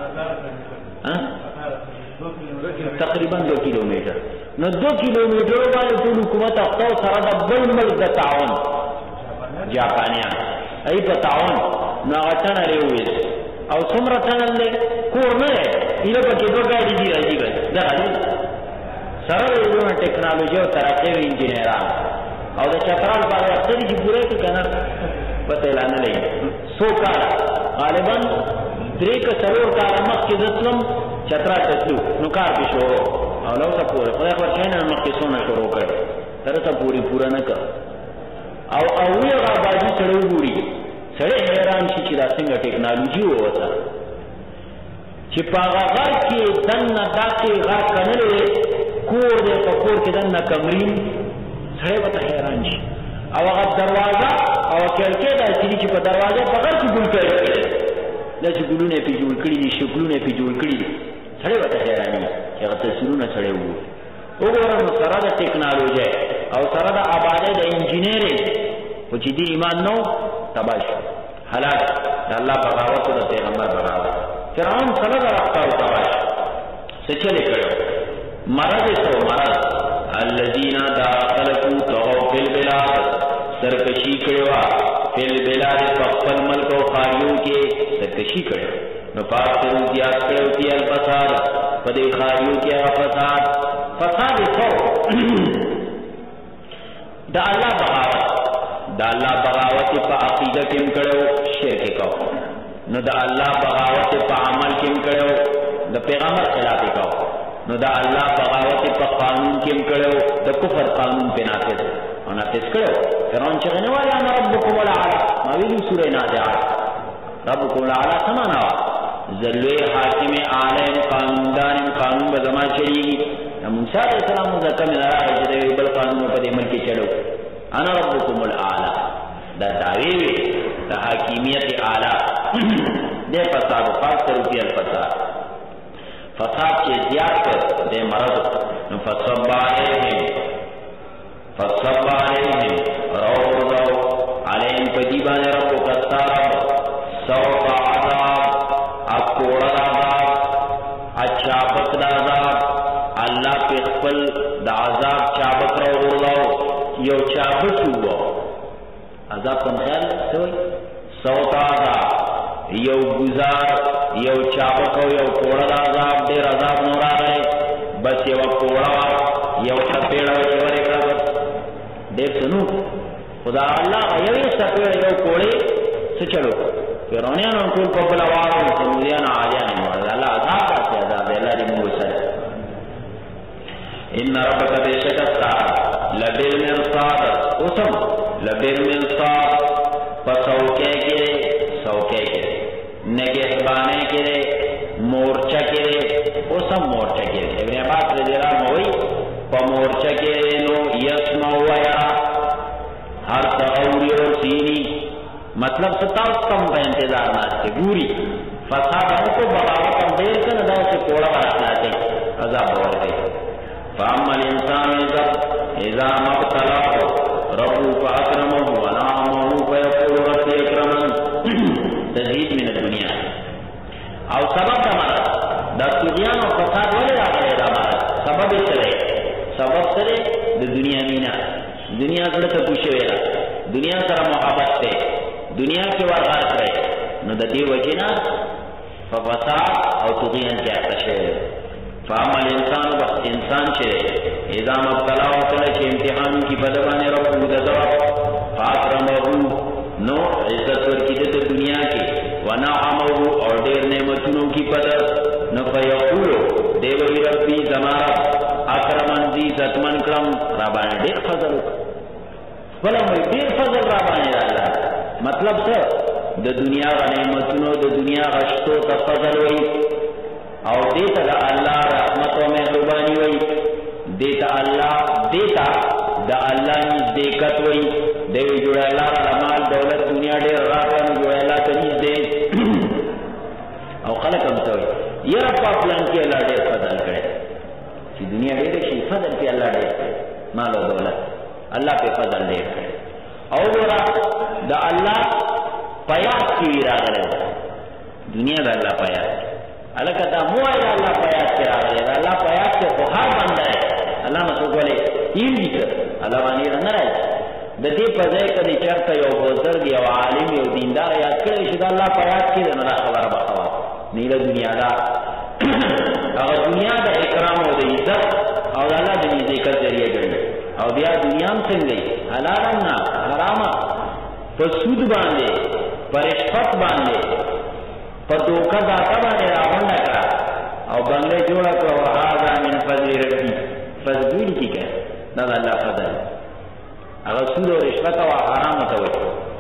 [SPEAKER 1] تقریبا 2 کیلومتر نو 2 کیلومتر باندې ټول حکومت اخته سره د بل ملک د تعاون جاپانیان ای په تعاون نو غټنه لري او څومره تنل له کور نه ایله په کې دوه ګاډي دی راځي دا سره یو ټکنالوژي او ترقی انجینران او د چترال باندې اکثری چې پوره کې کنه پته اعلان لې سو کال غالبا درې ک سرور کال مخکې ځتلم چترال ته نو کار به شو او نو څه پوره خدای خبر کینې مخکې سونه شروع کړ تر څه پوره نه کړ او یو غاډي چړو ګوري سره حیران شي چې دا څنګه ټکنالوژي وته چې په هغه کې دنه داسې غا کنه کور دې په کور کې دنه کمرین سره به حیران شي او هغه دروازه او کلکې دا چې په دروازه په هغه کې ګل کړي دا چې ګلونه په جوړ کړي دي شکلونه په جوړ کړي دي سره به حیران شي چې هغه تصویرونه سره وګورم سره د ټکنالوژي او سره د آبادی د انجینری او چې دی ایمان نو تباش هلاک د الله بغاوت او د پیغمبر بغاوت فرعون سره راځي او تباش څه چلے کړو مرض الذين داخلوا طغوا في البلاد سرکشی کړوا فی البلاد فخل ملک او خاریو کې سرکشی کړو نو پاتې زیات کړو چې الفساد په دې خاریو کې فساد څو دا الله بغاوت په عقیده کې کړو شرک کو نو دا الله بغاوت په عمل کې کړو د پیغمبر خلاف کو نو دا الله بغاوت په قانون کې کړو د کفر قانون په نافذ او نافذ کړو فرعون چغې نه وایي انا ربکم الاعلی ما ویلي سورې نازعات ربکم الاعلی څه معنا وه زه لوی حاکم عالم قانوندان قانون به زما چلیږي موسی علیه السلام زه کمې نه راغی چې د یو بل قانون په دې ملک کې چلو انا ربکم الاعلی دا دعوی وی دا حاکمیت اعلی دے فساد و خاص روپی الفساد فساد کے زیاد کر دے مرض فصب علیہم روضو علیہم پجیبان رب کستار سوط عذاب اکوڑ عذاب اچھابک عذاب اللہ پہ خپل دا عذاب چابک روضو یو چابک ہوا عذاب کم خیال سوئی سوط عذاب یو گزار یو چابکو یو کوڑا عذاب دیر عذاب نورا گئے بس یو کوڑا یو سپیڑا چور اکڑا بس دیر سنو خدا اللہ یو سپیڑا یو کوڑے سچلو فرعونیان انکول قبل آوارو سمودیان آلیان مورد اللہ عذاب آتی عذاب اللہ دی موسر ان ربک بے شکستا لبیر مرصاد اسم لبیر مرصاد پسوکے کے سوکے کے نگہبانے کے مورچہ کے اسم مورچہ کے ابن عباس رضی اللہ عنہ ہوئی پا مورچہ کے نو یسمع ویرا ہر تغوری اور سینی مطلب ستاو کم پہ انتظار ناستے گوری فساد ہم کو بغاوت کم دیر سے ندا سے کوڑا برسلاتے عذاب بور گئے فاما الانسان اذا مبتلاه ربه فاکرمه ونعمه فیقول ربی اکرمن تزہید من الدنیا او سبب دا مرد دا طغیان و فساد ولی راکے دا مرد سبب سرے دا دنیا مینا دنیا سرطا پوشے ویرا دنیا سر محبت تے دنیا کے ورغار کرے نو دا دی وجینا فساد او طغیان کیا کشے فاما الانسان بس انسان چھے اذا مبتلاو کلچ امتحان کی بدبان رب ددوا فاکرمہو نو عزت ورکی دے دنیا کی ونعمہو اور دیر نعمتنوں کی پدر نو فیقولو دیوی ربی زمارا اکرمن دی زتمن کرم رابانے دیر فضل فلموی دیر فضل رابانے اللہ مطلب سر دا دنیا غا نعمتنوں دا دنیا غشتو تا فضل وی اور دیتا دا اللہ رحمت و محربانی وی دیتا اللہ دیتا دا اللہ نیز دیکت وی دیوی جوڑا اللہ را مال دولت دنیا دیر راکانو جوڑا اللہ تنیز دے او خلق ہم توی یہ رب پاپلان کی اللہ دیر فضل کرے چی دنیا دیر شی فضل کی اللہ دیر کرے مال و دولت اللہ پہ فضل دیر کرے او جوڑا دا اللہ پیاس کی راگلے دنیا دا اللہ پیاس کی اللہ کہتا مو آئی اللہ پیاس کی راگلے اللہ پیاس کے بخار بندہ ہے اللہ مسوک والے تیر دی کر اللہ وانی رنہ رہے دا دی پزے کدی چرتا یو بزرگ یو عالم یو دیندار یاد کرے شد اللہ پیاس کی رنہ خبر بخوا نیل دنیا دا اگر دنیا دا اکرام و دا عزت او اللہ دا نیز ذکر ذریعہ گرد او بیا دنیا ہم سنگئی حلالنا حراما پر سود باندے پر اشفت باندے پر دوکہ داتا باندے راون نکرا او بنگلے جوڑا کرو وحاظا من فضل ربی فضل کی کہ نظر اللہ فضل اگر سود و رشوت و حرام ہوتا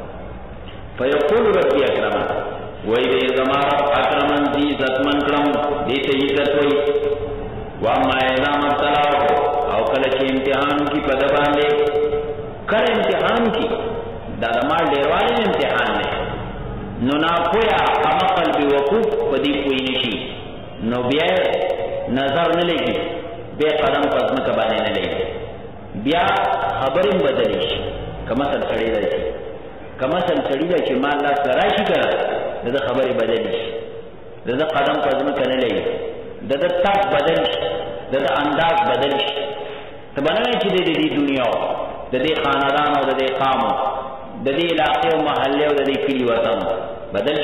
[SPEAKER 1] فیقول ربی اکرمان وی بے زمارا اکرمن دی زتمن کرم دیتے عزت ہوئی واما ایزا مبتلاو او کلچ امتحان کی پدبان لے کر امتحان کی دادمال دیروالے امتحان لے نو نا پویا اما قلبی وقوف پدی پوئی نشی نو بیا نظر نلگی بے قدم قدم کبانے نلگی بیا خبرم بدلیش کمسل سڑی رسی کمسل سڑی رسی ما اللہ سراشی کرا دا خبر بدلیش دا قدم قدم کنلگی دا تاک بدلیش دا انداز بدلیش تبنوی چی دے دی دنیا دا دی خاندان و دا دی قام دا دی علاقے و محلے و دا دی کلی وطن بدلش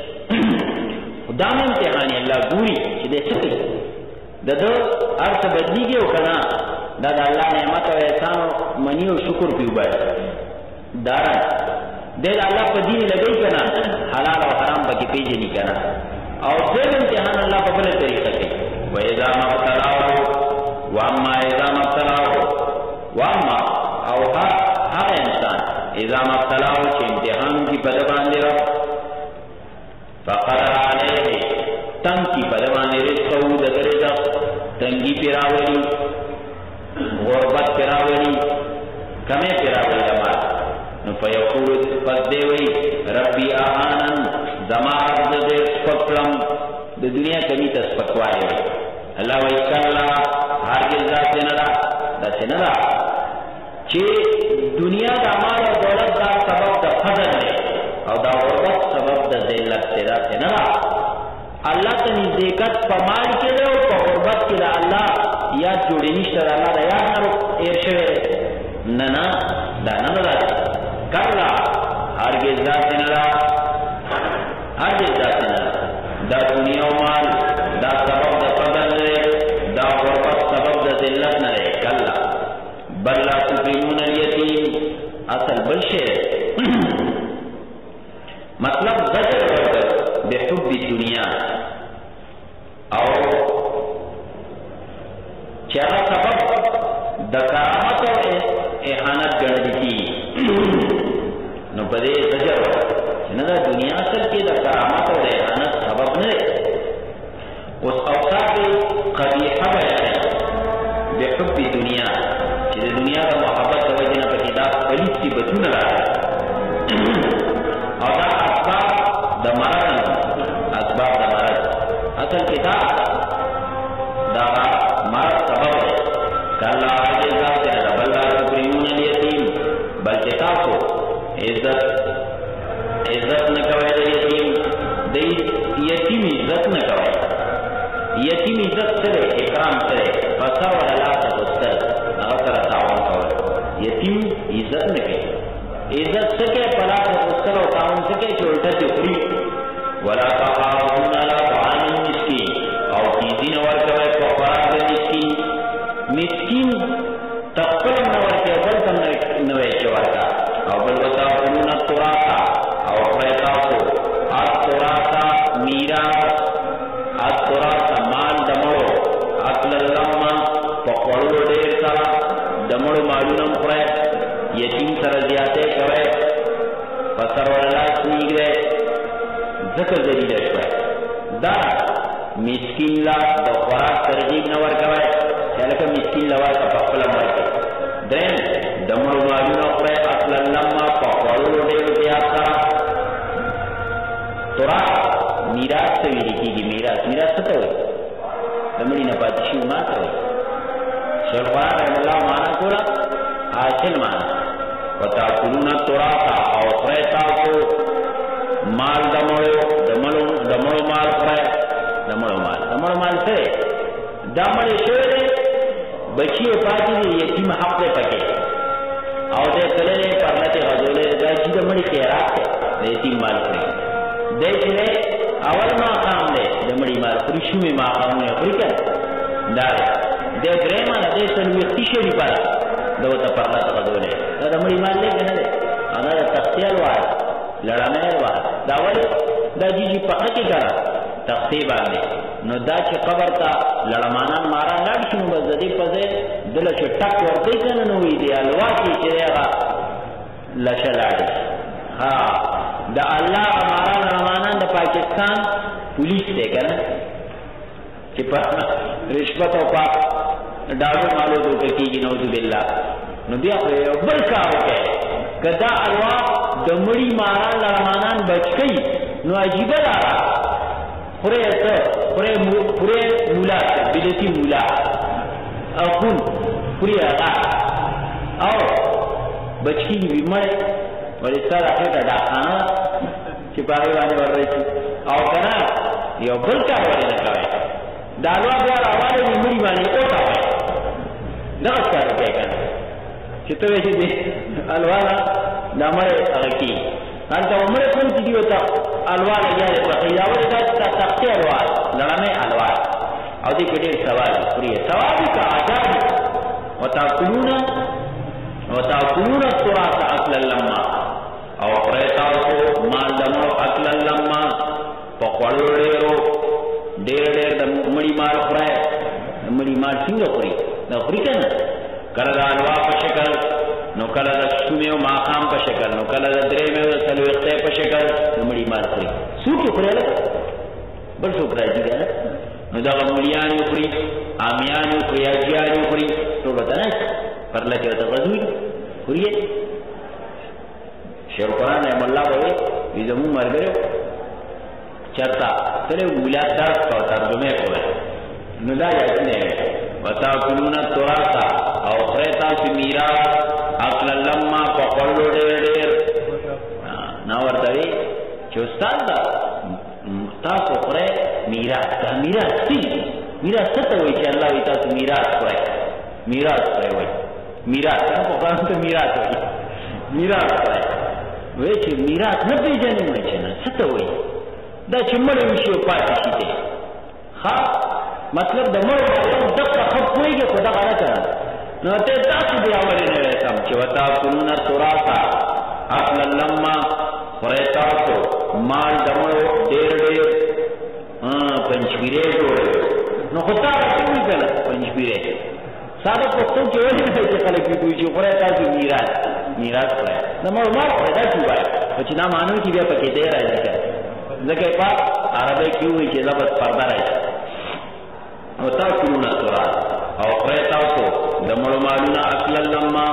[SPEAKER 1] دام امتحانی اللہ گوری چی دے سکی دا دو ارس بدلی گئے و کنا دا دا اللہ نعمت و احسان و منی و شکر پیو باید دارا دے دا اللہ پا دین لگئی کنا حلال و حرام باکی پیجنی کنا اور دیر امتحان اللہ پا بلد طریقہ کی وَإِذَا مَبْتَلَاهُ وَأَمَّا إِذَا مَبْتَلَاهُ وَأَمَّا او ہر انسان اذا مبتلاو چې امتحان کی په باندې را فقدر علیه تنگ کی په باندې رزق د رزق تنگی پیراولی غربت پیراولی کمه پیراولی دمار نو فیقول پس دیوی ربی آهانن زمار دے سپکلم د دنیا کمی تا سپکوائی وی اللہ وی کلا هرگز دا سندا چه دنیا دا مال و دولت دا سبب دا فضل دے او دا غربت سبب دا ذلت دا سندا اللہ تا نزدیکت پا مال کے دے و پا غربت کے دا اللہ یاد جوڑی نشتا دا اللہ دا یاد نرو ایرشوے ننا دا ننا کلا هرگز دا سندا هرگز دا سندا دا دنیا و مال دا سبب دا فضل دے دا غربت سبب دا ذلت نہ دے کلا بل لا تکرمون الیتیم اصل بلشے مطلب زجر ورکر بحب الدنیا او چرا سبب دا کرامت و احانت گردی نو پدے زجر دا دنیا اصل کی دا کرامت و احانت سبب نہ دے اس اوصاف قبیحہ بیان بحب دنیا چې د دنیا د محبت د وجې نه پکې دا پلیت صفتونه راغلي او دا اسباب د مرض اصل کې دا مرض سبب دی کله هغې ذات دی بل لا تکرمون الیتیم بلکې تاسو عزت نه کوئ د یتیم د یتیم عزت نه کوئ یتیم عزت سره اکرام سره پسر ولا لاس غوستل هغه سره تعاون کول یتیم عزت نه کوي عزت سکه پلاس غوستل او تعاون سکه چې الټه دي خوري ولا تعاون علی طعام المسکین او تیزین ورکوي په خوراک د مسکین تقبل نو ورکوي بل تم نو یې ورکا او بل وتاعون التراث او پرتاو التراث میراث التراث مال دمړو اکل لما پخوړو ډیر سره دمړو مالونو پرې یتیم سره زیاته کوي پسر ولا سنیګره ذکر ذریعہ شوی دا مسکین لا د خوراک ترغیب نه ورکوي چې لکه مسکین لا ورکا په خپل ورکوي درېم دمړو مالونو پرې اکل لما پخوړو ډیر زیاته تراث میراث ته ویل کېږي میراث څه ته وایي د مړي نه پاتې شي ما ته وایي شیخ قرآن رحم الله معنا کوله حاصل معنا وتاکلون التراث او خورئ تاسو مال دمړو مال خورئ دمړو مال څه دی دا مړی شوی دی بچي یې پاتې دی یتیم حق دی پکې او دی تللی پرلتې غځولی دا چې د مړي خیرات دی د یتیم مال خوري دی چې دی اول ماقام دی د مړي مال خوري شومې ماقامونه خوري که دا دی دی درېیمه ده دی څلوېښتي شریفه ده ده ورته پرلته غځولی دا د مړي مال دی که نه دی او دا د تختې الوار لړمۍ الوار دا ولې دا جیجي پخه کې که تختې باندې نو دا چې قبر ته لړمانان ماران لاړ شي نو بس د دې په ځای دله چې ټک ورکوي که نه نو وي دی الوا کې چې دی هغه لشه لاړې ها د الله ماران لړمانان د پاکستان پولیس دی که نه چې په رشوت او په ډاډو مالو دوکه کېږي نعوذ بالله نو بیا خو یو بل کار وکړئ که دا الوا د مړي ماران لړمانان بچ کوي نو عجیبه لاره خورئ څه خورئ مولا بدعتي مولا او خون خوري هغه او بچ کېږي وي مړی ولې ستا د خېټه ډاکخانه چې په هغې باندې وررسي او که نه یو بل کار ولې نه کوئ د الوا بیا راواله وي مړي باندې وټوئ دغه کار وکړئ که نه چې ته وایې چې د الوا نه دا مړی هغه کېږي هلته مړی کوم چې دي ورته الوا لګیا دی پرته دا ولې دا تختې الوا لړمۍ الوا او دې کې ډېر ثواب خوري ثواب یې که عجاب وتاکلون التراث اکلا لما او خورئ تاسو مال دمړو اکلا لما په خوړو ډېر د مړي مال خورئ د مړي مال څنګه خوري دا خوري که نه کله د الوا په شکل نو کله د شپې او ماښام په شکل، نو کله د درې مې او څلوېښتې په شکل نو مړي مال خوري. څوک یې خوري هلکه؟ بل څوک راځي که نه؟ نو دغه مولیان یې خوري، عامیان یې خوري، حاجیان یې خوري، ټول ورته ناست پرله کې ورته غزوي خوري یې. شیخ القرآن رحم الله به وایي زمونږ ملګری چېرته تللی مولا درس کوه ترجمې کوی نو دا یادونه یې وتاکلون التراث او خورئ تاسو میراث اکلا لما په خوړلو ډېر ډېر. نه ورته وایي چې استاد دا تاسو خورئ میراث. دا میراث څه میراث څه ته وایي چې الله وایي تاسو میراث خورئ؟ میراث خورئ وایي میراث کنه په قرآن ته میراث وایي میراث خورئ وایي چې میراث نه پېژنې وایي چې نه څه ته وایي دا چې مړ وشي او پاتې شي دی ښه مطلب د مړ دغه ښه پوهېږي خو دغه نه کنه نو ته تاسو بیا ولې نه ویسم چې وتاکلون التراث اکلا لما خورئ تاسو مال د مړو ډېر ډېر پنجپیرې جوړوي نو خو تا راکوي که نه پنجپیرې ساده پښتو کې ولې نه چې خلک وي کوي چې خورئ تاسو میراث میراث خورئ د مړو مال خورئ داسې ووایه خو چې دا معنی کې بیا پکې دی راځي که ځکه په عربی کې وایي چې ضبط پرده راځي وتاکلون التراث او خورئ تاسو د مړو مالونه اکلا لما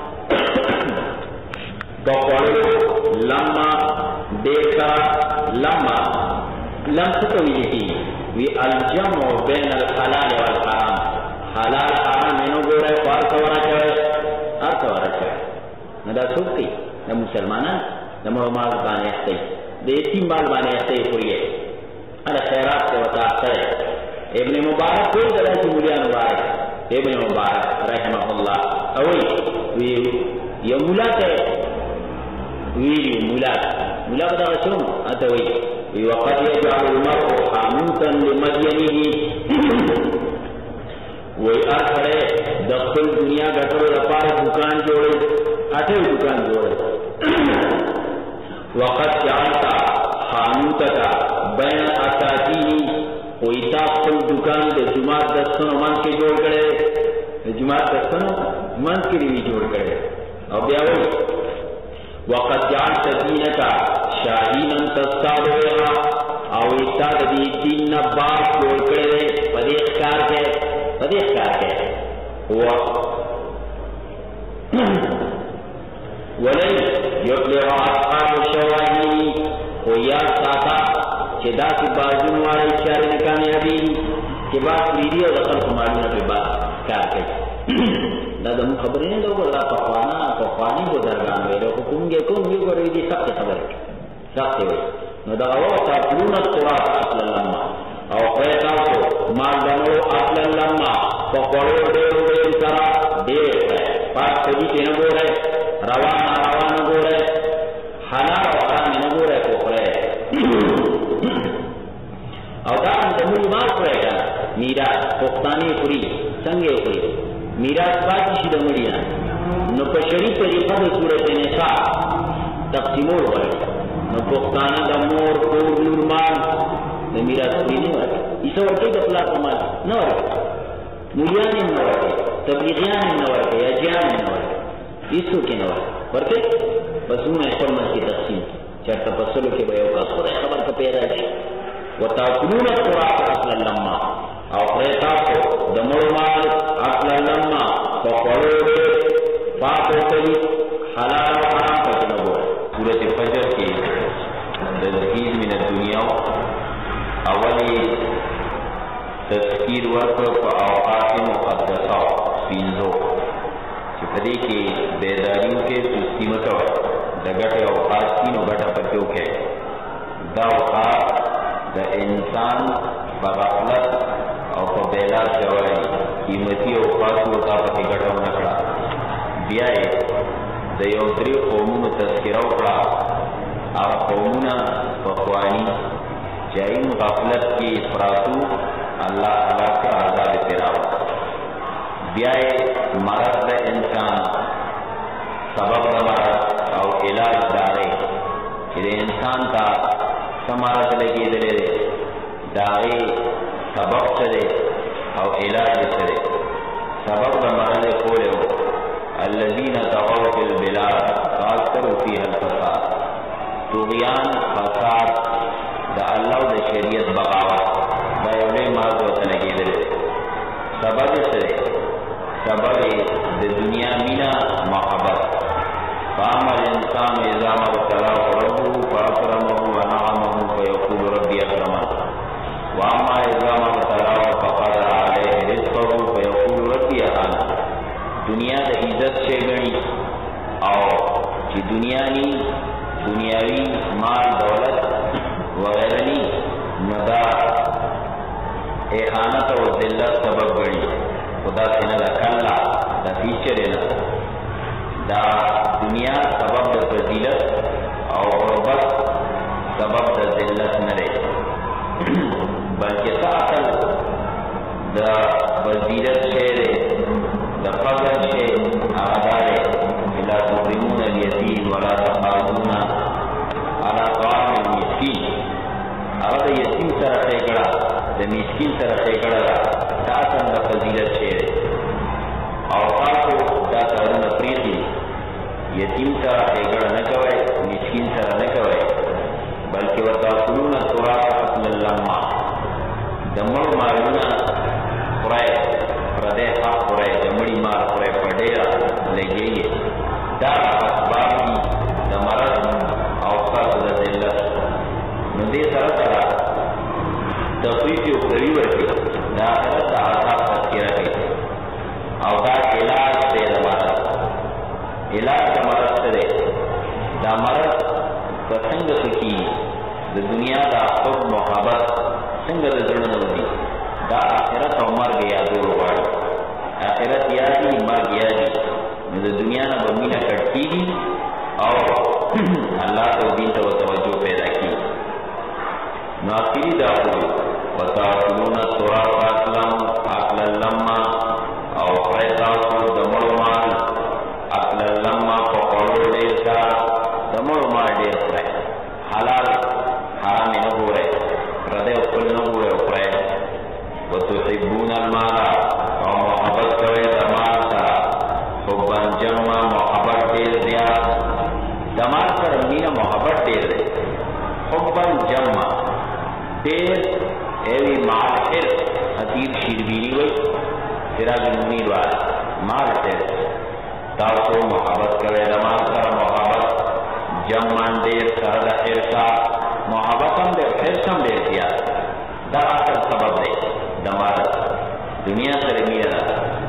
[SPEAKER 1] په خوړلو لما ډېر سره لما لم څه ته ویل کېږي وی الجمع بین الحلال والحرام حلال حرام یې نه ګورئ خو هر څه ورکوئ هر څه ورکوئ نو دا څوک کوي د مسلمانان د مړو مال باندې اخته د یتیم مال باندې اخته یې خوري هله خیرات ته ورته اخته دی ابن مبارک وایي د داسې مولیا مبارک ابن مبارک رحمه الله وایي یو مولا ته ویلي مولا به دغه څه نو هلته وایي وقد يجعل المرء حانوتا لمدينه وی هر سړی د خپل دنیا ګټلو لپاره دکان جوړوي اټوي دکان جوړوي وقد جعلت حانوتک بین اساتین وی تا خپل دکان د جومات دستونو منځ کې جوړ کړی د جومات دستونو منځ کې دې جوړ کړی او بیا وایي وقد جعلت دینک شاهینا تصطاد بها او تا د دې دین نه باز جوړ کړی دی په دې ښکار کې ولن یبلغ اصحاب الشواهین خو یاد ساته چې داسې بازون واړه اشارې نه کامیابېږي چې باز پرېږدي او د خلکو مالونه پرې باز ښکار کوي دا زموږ خبرې نه ده وګوره دا پخواني بزرګان ویل خو کوم یې کوم یو ګورئ دې سختې خبرې سختې وایي نو دغه وتاکلون التراث اکلا لما او خورئ تاسو مال د مړو اکلا لما په خوړو ډېرو ډېر سره ډېر خورئ پاک سدي کې نه ګورئ روا ناروا نه ګورئ حلال او حرام یې نه ګورئ خو خورئ او دا هم د مړي مال خورئ که نه میراث پښتانه یې خوري څنګه یې خوري میراث پاتې شي د مړي نه نو په شرعي طریقه د صورت نساء تقسیمول غواړي نو پښتانه د مور کور لور مال د میراث خوري نه ورکوي عیسه ورکوي د پلار په مال نه ورکوي مولیان یې نه ورکوي تبلیغیان یې نه ورکوي حاجیان یې نه ورکوي هېڅوک یې نه ورکوي بس مونږ خپل منځ کې تقسیم چېرته په سلو کې به یو کس خدای خبر که پیدا شي وتاکلون التراث اکلا لما او خورئ تاسو د مړو مال اکلا لما په خوړو ډېر پاک او پلید حلال او حرام پکې نه ګورئ سورت فجر کې تذکیر من الدنیا اول تذکیر ورکړ په اوقات مقدسه پنځو چې په دې کې بیداري وکړئ سستي مه کوئ د ګټې اوقات دي نو ګټه پکې وکړئ دا اوقات د انسان په غفلت او په بیلار شوی قیمتي اوقاتو تا پکې ګټه ونه کړه بیا یې د یو درې قومونو تذکره وکړه هغه قومونه پخواني چې هغوی غفلت کې پراتو الله هلاک کړه عذاب یې ترې راوړه بیا یې مرض د انسان سبب د مرض او علاج دا دی چې د انسان ته څه مرض لګېدلی دی د هغې سبب څه دی او علاج یې څه دی سبب د مرض یې کولی و الذين طغوا في البلاد فأكثروا فيها الفساد. طغیان فساد د الله د شریعت بغاوت دا یو لوی مرض ورته لګېدلی دی. سبب یې څه دی؟ سبب یې د دنیا مینه محبت. فأما الإنسان إذا ما ابتلاه ربه فأكرمه ونعمه فيقول ربي أكرمن وأما إذا ما ابتلاه فقدر عليه رزقه فيقول ربي أهانن. دنیا د عزت شی ګڼي او چې دنیا ني دنیاوی مال دولت وغیرہ نی نو دا احانت او ذلت سبب ګڼي. خدا څنګه دا کله دا فیچر نه دا دنیا سبب د فضیلت او غربت سبب د ذلت نه دی بلکې اصل د فضیلت شی دی د فضل شی هغه دی لا تظلمون اليتيم ولا تحاضون على طعام المسكين. هغه د یتیم سره ښېګړه د مسکین سره ښېګړه ده دا اصل د فضیلت شی دی او تاسو دا کارونه پرېږدي یتیم سره ښېګړه نه کوئ مسکین سره نه کوئ بلکې وتأکلون التراث أکلا لما د مړو مالونه خورئ پردی حق خورئ د مړي مال خورئ په ډېره لګېږي. دا اسباب دي د مرض او ستاسو د ذلت. نو دې سره سره تخفیف یو کوي ورکړي د آخرت د عذاب تذکره کوي او دا علاج دی د مرض. علاج د مرض څه دی؟ دا مرض په څنګه ښه کېږي؟ د دنیا د حب محبت څنګه د زړه نه وځي؟ دا آخرت او مرګ یادول غواړي. آخرت یادي مرګ یادي نو د دنیا نه به مینه کټ کېږي او الله ته دین ته توجه پیدا کېږي. نو اخري دا وایي وتأکلون التراث أکلا لما او خورئ تاسو د مړو مال أکلا لما په خوړو ډېر سره د مړو مال ډېر خورئ. حلال حرام یې نه ګورئ پردی خپل نه ګورئ او خورئ. وتحبون المال او محبت کوئ د مال سره حبا جما محبت ډېر زیات. د مال سره مینه محبت ډېر دی. حبا جما ډېر ایوی مال حرص حتیر شیربینی وی سراج المنیر والا مال حرص تاسو محبت کوئ د مال سره محبت جما ډېر سره د حرصا محبت هم ډېر حرص هم ډېر زیات. دا اصل سبب دی د مرض. دنیا سره مینه ده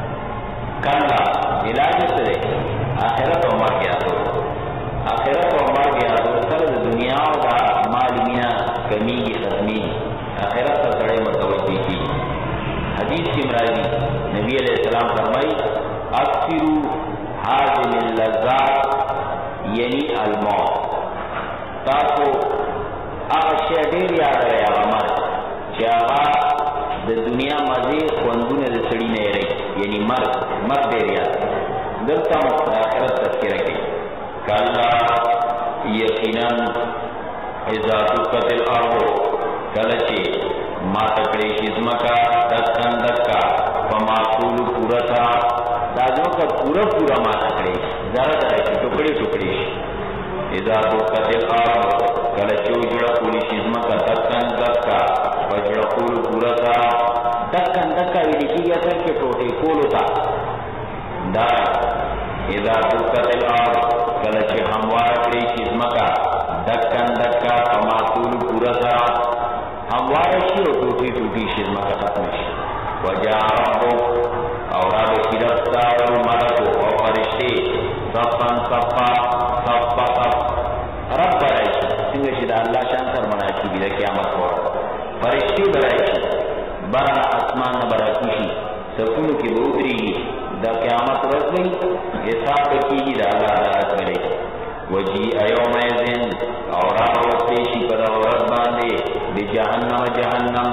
[SPEAKER 1] کله علاج څه دی؟ آخرت او مرګ یادول. آخرت او مرګ یادول سره د دنیا او د مال مینه کمیږي ختمیږي. آخرت ته سړی متوجه کېږي. حدیث کې راځي نبی علیہ السلام فرمایي اکثروا هذه اللذات یعنی الموت. تاسو هغه شی ډېر یادوئ هغه مرګ چې هغه د دنیا مزې خوندونه د سړي نه هېروي یعنی مرګ ډېر یاد. دلته هم د آخرت تذکره کوي. کله یقینا اذا دکت الارض کله چې ماته کړې شي ځمکه دکن دکا په معقولو پوره سره دا ځمکه پوره ماته کړې ذره ذره شي ټوکړې ټوکړې شي. اذا دکت الارض کله چې وجړه کولی شي ځمکه دکن دکا په جړه کولو پوره سره دکن دکا ویل کېږي اصل کې ټوټې کولو ته. دا اذا دکت الارض کله چې همواره کړې شي ځمکه دکن دکا په معقولو پوره سره همواره شي او ټوټې شي ځمکه ختمه شي. وجاء ربک او راغی شي رب ستا والملک او فرشتې صفا صفا صفا صف رب به راشي څنګه چې د الله شان سره مړه کېږي د قیامت په ورځ فرشتې به راشي بره اسمان نه به راکوشي سکونو کې به ودرېږي د قیامت ورځ به حساب به کېږي د الله عدالت ملي. وجیء یومئذ او راوستې شي په دغه ورځ باندې بجهنم جهنم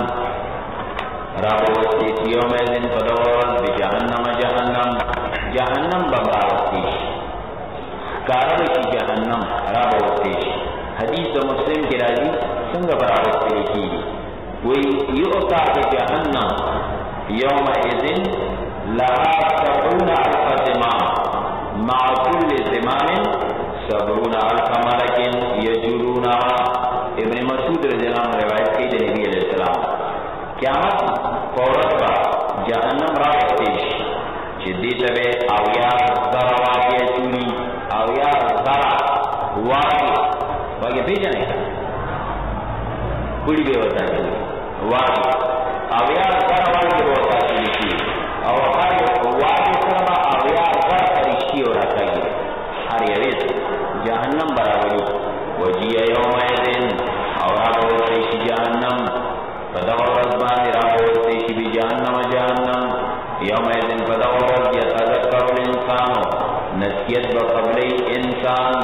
[SPEAKER 1] راوستې شي یومئذ په دغه ورځ بجهنم جهنم به راوستې شي ښکاره به شي جهنم راوستې شي. حدیث د مسلم کې راځي څنګه به راوستل کېږي وایي یؤتی بجهنم یومئذ لها 70,000 زمام مع كل زمام 70,000 ملك يجرونها. ابن مسعود رضی اللہ عنہ روایت کی نبی علیہ السلام قیامت فورت با جہنم را افتیش جدی تبے اویا ذرا واقعی چونی اویا ذرا واقعی پیجنے پوری بے ہوتا ہے واقعی اویا ذرا واقعی ہوتا چونی اور واقعی سرما اویا ذرا فرشتی ہو رکھا گی ہر یویس جہنم برابری وجی یوم ایدن اور آگو تیشی جہنم فدور رزبان راہو تیشی بھی جہنم یوم ایدن فدور رز یتذکر الانسان نسیت بقبلی انسان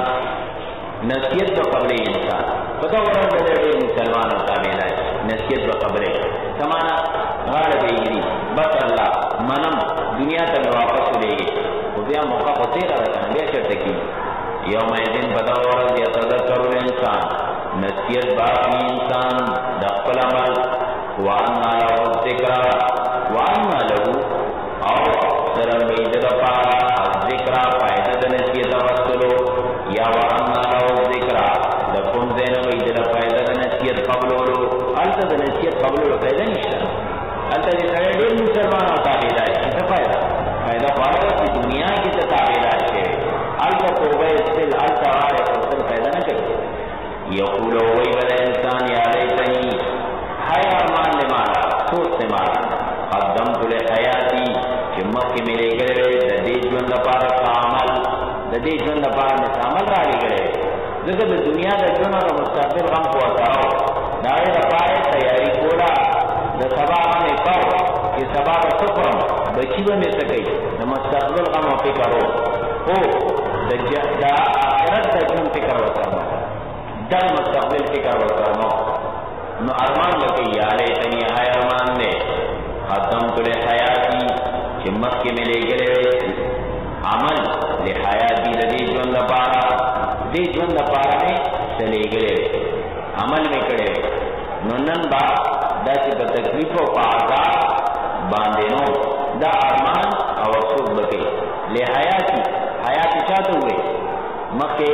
[SPEAKER 1] فدور رز بدر مسلمان ہوتا بیلا ہے نسیت بقبلی سمانا غالب ایگری بس اللہ منم دنیا تک واپس لے گی وہ بیا موقع خطیر رکھنا بیا شرط کی یوم ایدن فدور رز یتذکر الانسان نسیت باقی انسان دقل عمل وَأَنَّا لَهُ الذِّكْرَى وَأَنَّا لَهُ اور سرنگید دفعہ الذکرہ فائدہ نسیت وصلو یا وَأَنَّا لَهُ الذِّكْرَى لکن زینگید فائدہ نسیت قبلولو علتا نسیت قبلولو فائدہ نشتا علتا سرے دیر مسلمان تابیدائی کسا فائدہ فائدہ کی دنیا کی تابیدائی ہے علتا توبہ اسفل علتا آرے فرصل فائدہ نہ کرتے یقولو ویبل انسان یا لیتنی ہے ارمان لمالا سوچ سے مالا قدمت لحیاتی چمک کی میرے گرے ددیج جوند پارا کامل ددیج جوند پارا میں کامل رالی گرے ذکر دنیا دا جوند اور مستقبل غم پوتاو دائے دا پارے تیاری کوڑا دا سبا ہمیں کہو کہ سبا دا سکرم بچی بنے سکے دا مستقبل غم و فکرو او دا آخرت دا جوند فکر وطرمو دا مستقبل فکر وطرمو نو ارمان لکی یا لیتنی آئی ارمان دے قدمت لحیاتی چمک کے ملے گلے عمل لحیاتی لدی جون دپارا دی جون دپارا میں چلے گلے عمل میں کڑے نو نن با دا چی با تکلیف و پاعداد باندینو دا ارمان او سوک بکے لحیاتی حیاتی چاہتے ہوئے مکے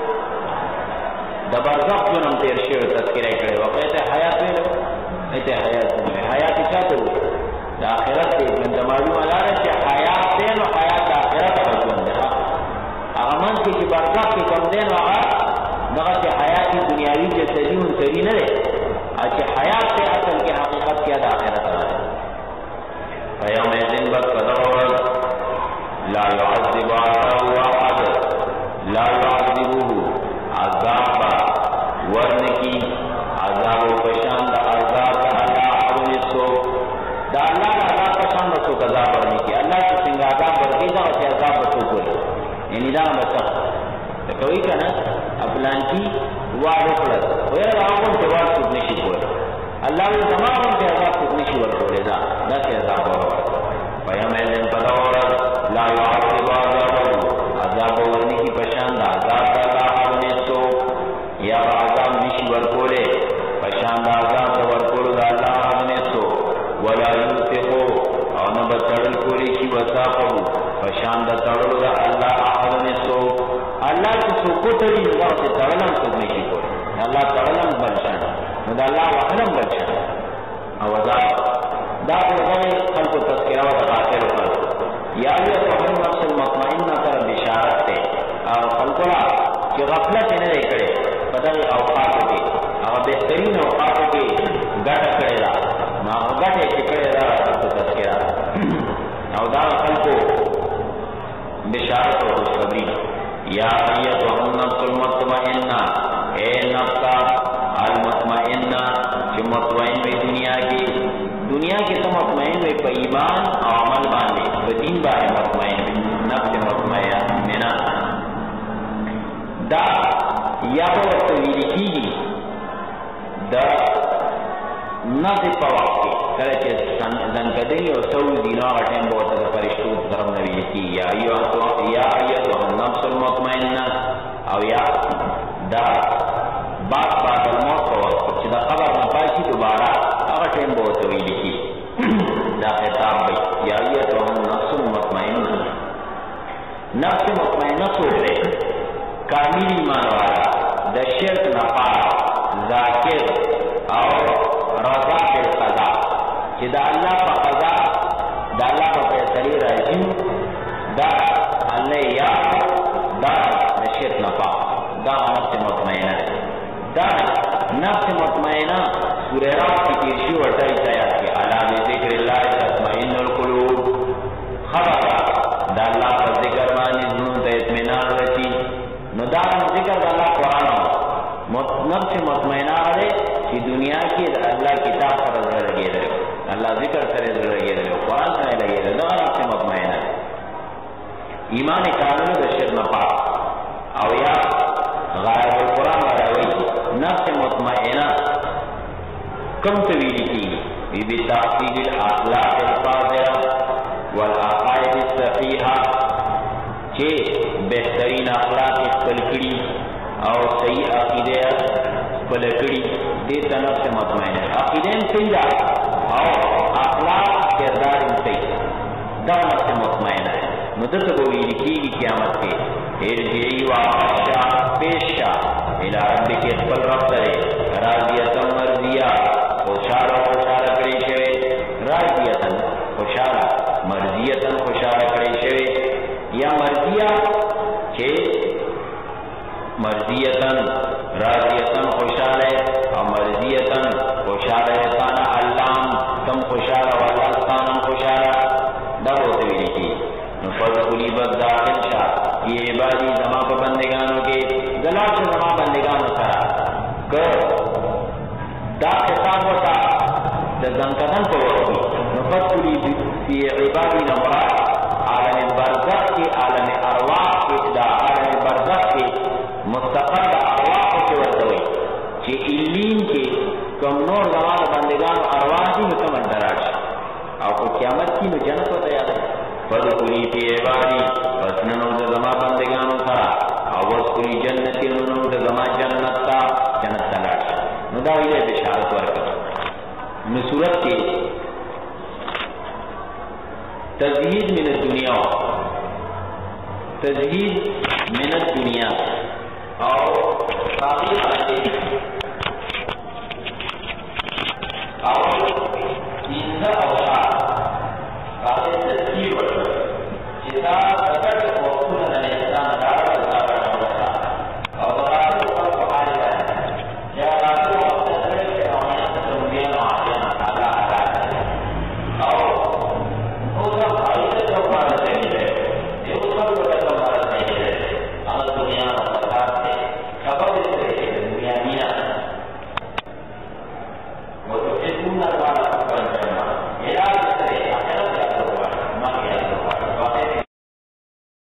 [SPEAKER 1] دبرزخ جنم تیر شیر تذکرہ کرے وقت حیات ویلو ایتے حیات ویلو حیات چاہتے ہو دا آخرت دے من معلوم اللہ رہے کہ حیات دین و حیات آخرت پر جن دے اغمان کی برزخ کی کم دین و نغا چی حیات دنیاوی جیسے دیون سری نرے اچھے حیات سے اصل کی حقیقت کیا دا آخرت رہے فیوم ایزن بس قدر لا يعذب عذاب احد لا يعذبه عذاب ورن کی عذاب و پشان دا عذاب دا اللہ حرون سو دا اللہ دا عذاب پشان دا سو عذاب ورن کی اللہ کی سنگا عذاب ورکی دا وسی عذاب بسو کوئی یعنی دا بسخ دا کوئی کنا اپلانکی وعدو پلس ویر آقون جواب سکنشی کوئی اللہ وی زمان کے عذاب سکنشی ورکولی دا سی عذاب ورکولی فیم ایلن پدورد لا يعذب عذابه عذاب ورن کی پشان دا عذاب دا اللہ حرون سو یا عذاب نشی ورکولے پشان دا عذاب دا ورکولو دا اللہ آمنیسو ولا ينفقو او نبا تڑل کولی شی وساقو پشان دا تڑلو دا اللہ آمنیسو اللہ کی سوکو تڑی نگا اسے تڑلم سوک نشی کولی اللہ تڑلم بلشان ندا اللہ وحلم بلشان او عذاب دا قلقائی خلق تذکرہ و تقاتل خلق یا یہ فہم نفس المطمئنہ تر بشارت تے او خلقلا کہ غفلت انہیں کرے بدل اوقاتو کے او بہترین اوقاتو کے گٹ کرے دا نا گٹے چکرے دا تو تذکرہ او دا خلقو بشارت و خوشخبری یا ایتو النفس المطمئنہ اے نفسا المطمئنہ جو مطمئن میں دنیا کی تو مطمئن میں پا ایمان او عمل باندے بدین باندے مطمئن میں نفس مطمئنہ دا یا وقت ویلی کی گی دا نفس پا وقت کے کرچے زنکدنی اور سو دینو آگا ٹیم بہت دا فرشتو ضرب نویلی کی یا ایتو النفس المطمئنہ او یا دا بات الموت پا وقت چی دا خبر نپاشی دوبارہ آگا ٹیم بہت ویلی کی دا خطاب بھئی یا ایتو النفس المطمئنہ نفس कामिल ईमान वाला द शिरक न पाक ज़ाकिर और रज़ा बिल क़ज़ा कि द अल्लाह का क़ज़ा द अल्लाह का फैसले राज़ी द अल्लाह याद द शिरक न पाक द नफ्स मुतमइना द नफ्स मुतमइना सूरह रात की तीसरी और 28 आयत के अला बिज़िक्रिल्लाह तत्मइन्नुल क़ुलूब खबरदार द अल्लाह का जिक्र मानी जुनून ते इत्मीनान रसी नो दा जिक्र द अल्लाह कुरान नफ्स मुतमइना है कि दुनिया की अल्लाह किताब पर लगे रहे अल्लाह जिक्र करे लगे रहे कुरान करे लगे रहे दा नफ्स मुतमइना ईमान कामिल द शिरक न पाक और या गायब कुरान वाला नफ्स मुतमइना कम तवीली की बिताक़ीद अखलाक़ अल-फ़ाज़िला वल अक़ाइद अस-सफ़ीहा के बेहतरीन अखलाक पलकड़ी और सही अक़ीदे पलकड़ी दे तनफ से मुतमईन है अक़ीदे सही और अखलाक किरदार सही दनफ से मुतमईन है मुद्दत को भी लिखी क़यामत के इरजिई वाशा पेशा इला रब्बिक पल रब करे राज़ियतन मर्ज़िया खुशाला खुशाला करे शवे राज़ियतन खुशाला मर्ज़ियतन खुशाला करे शवे या मर्ज़िया के मर्ज़ियतन राज़ियतन खुशाला और मर्ज़ियतन खुशाला ताना अल्लाम तम खुशाला वाला ताना खुशाला दब होते हुए लिखी फज़कुली बदाखिल शाह ये इबादी जमा पर बंदेगानों के गला से जमा बंदेगानों सरा कर दा खिताब होता जंकदन को फज़कुली फी इबादी नमरा आलम बरज़ख के आलम अरवाह के दा आलम बरज़ख के मुस्तक़ल अरवाह के वरदवे कि इल्लीन के कमनोर जमान बंदेगान अरवाह की कम अंतराज और क़यामत की में जन्नत होता याद है फज़कुली फी इबादी वसननो जमा बंदेगानों सरा और वसकुली जन्नती नुनो जमा जन्नत का जन्नत तलाश मुदाविले बिशारत वर्क नसूरत के तज़हीद मिन दुनिया तज़हीद मिन दुनिया और और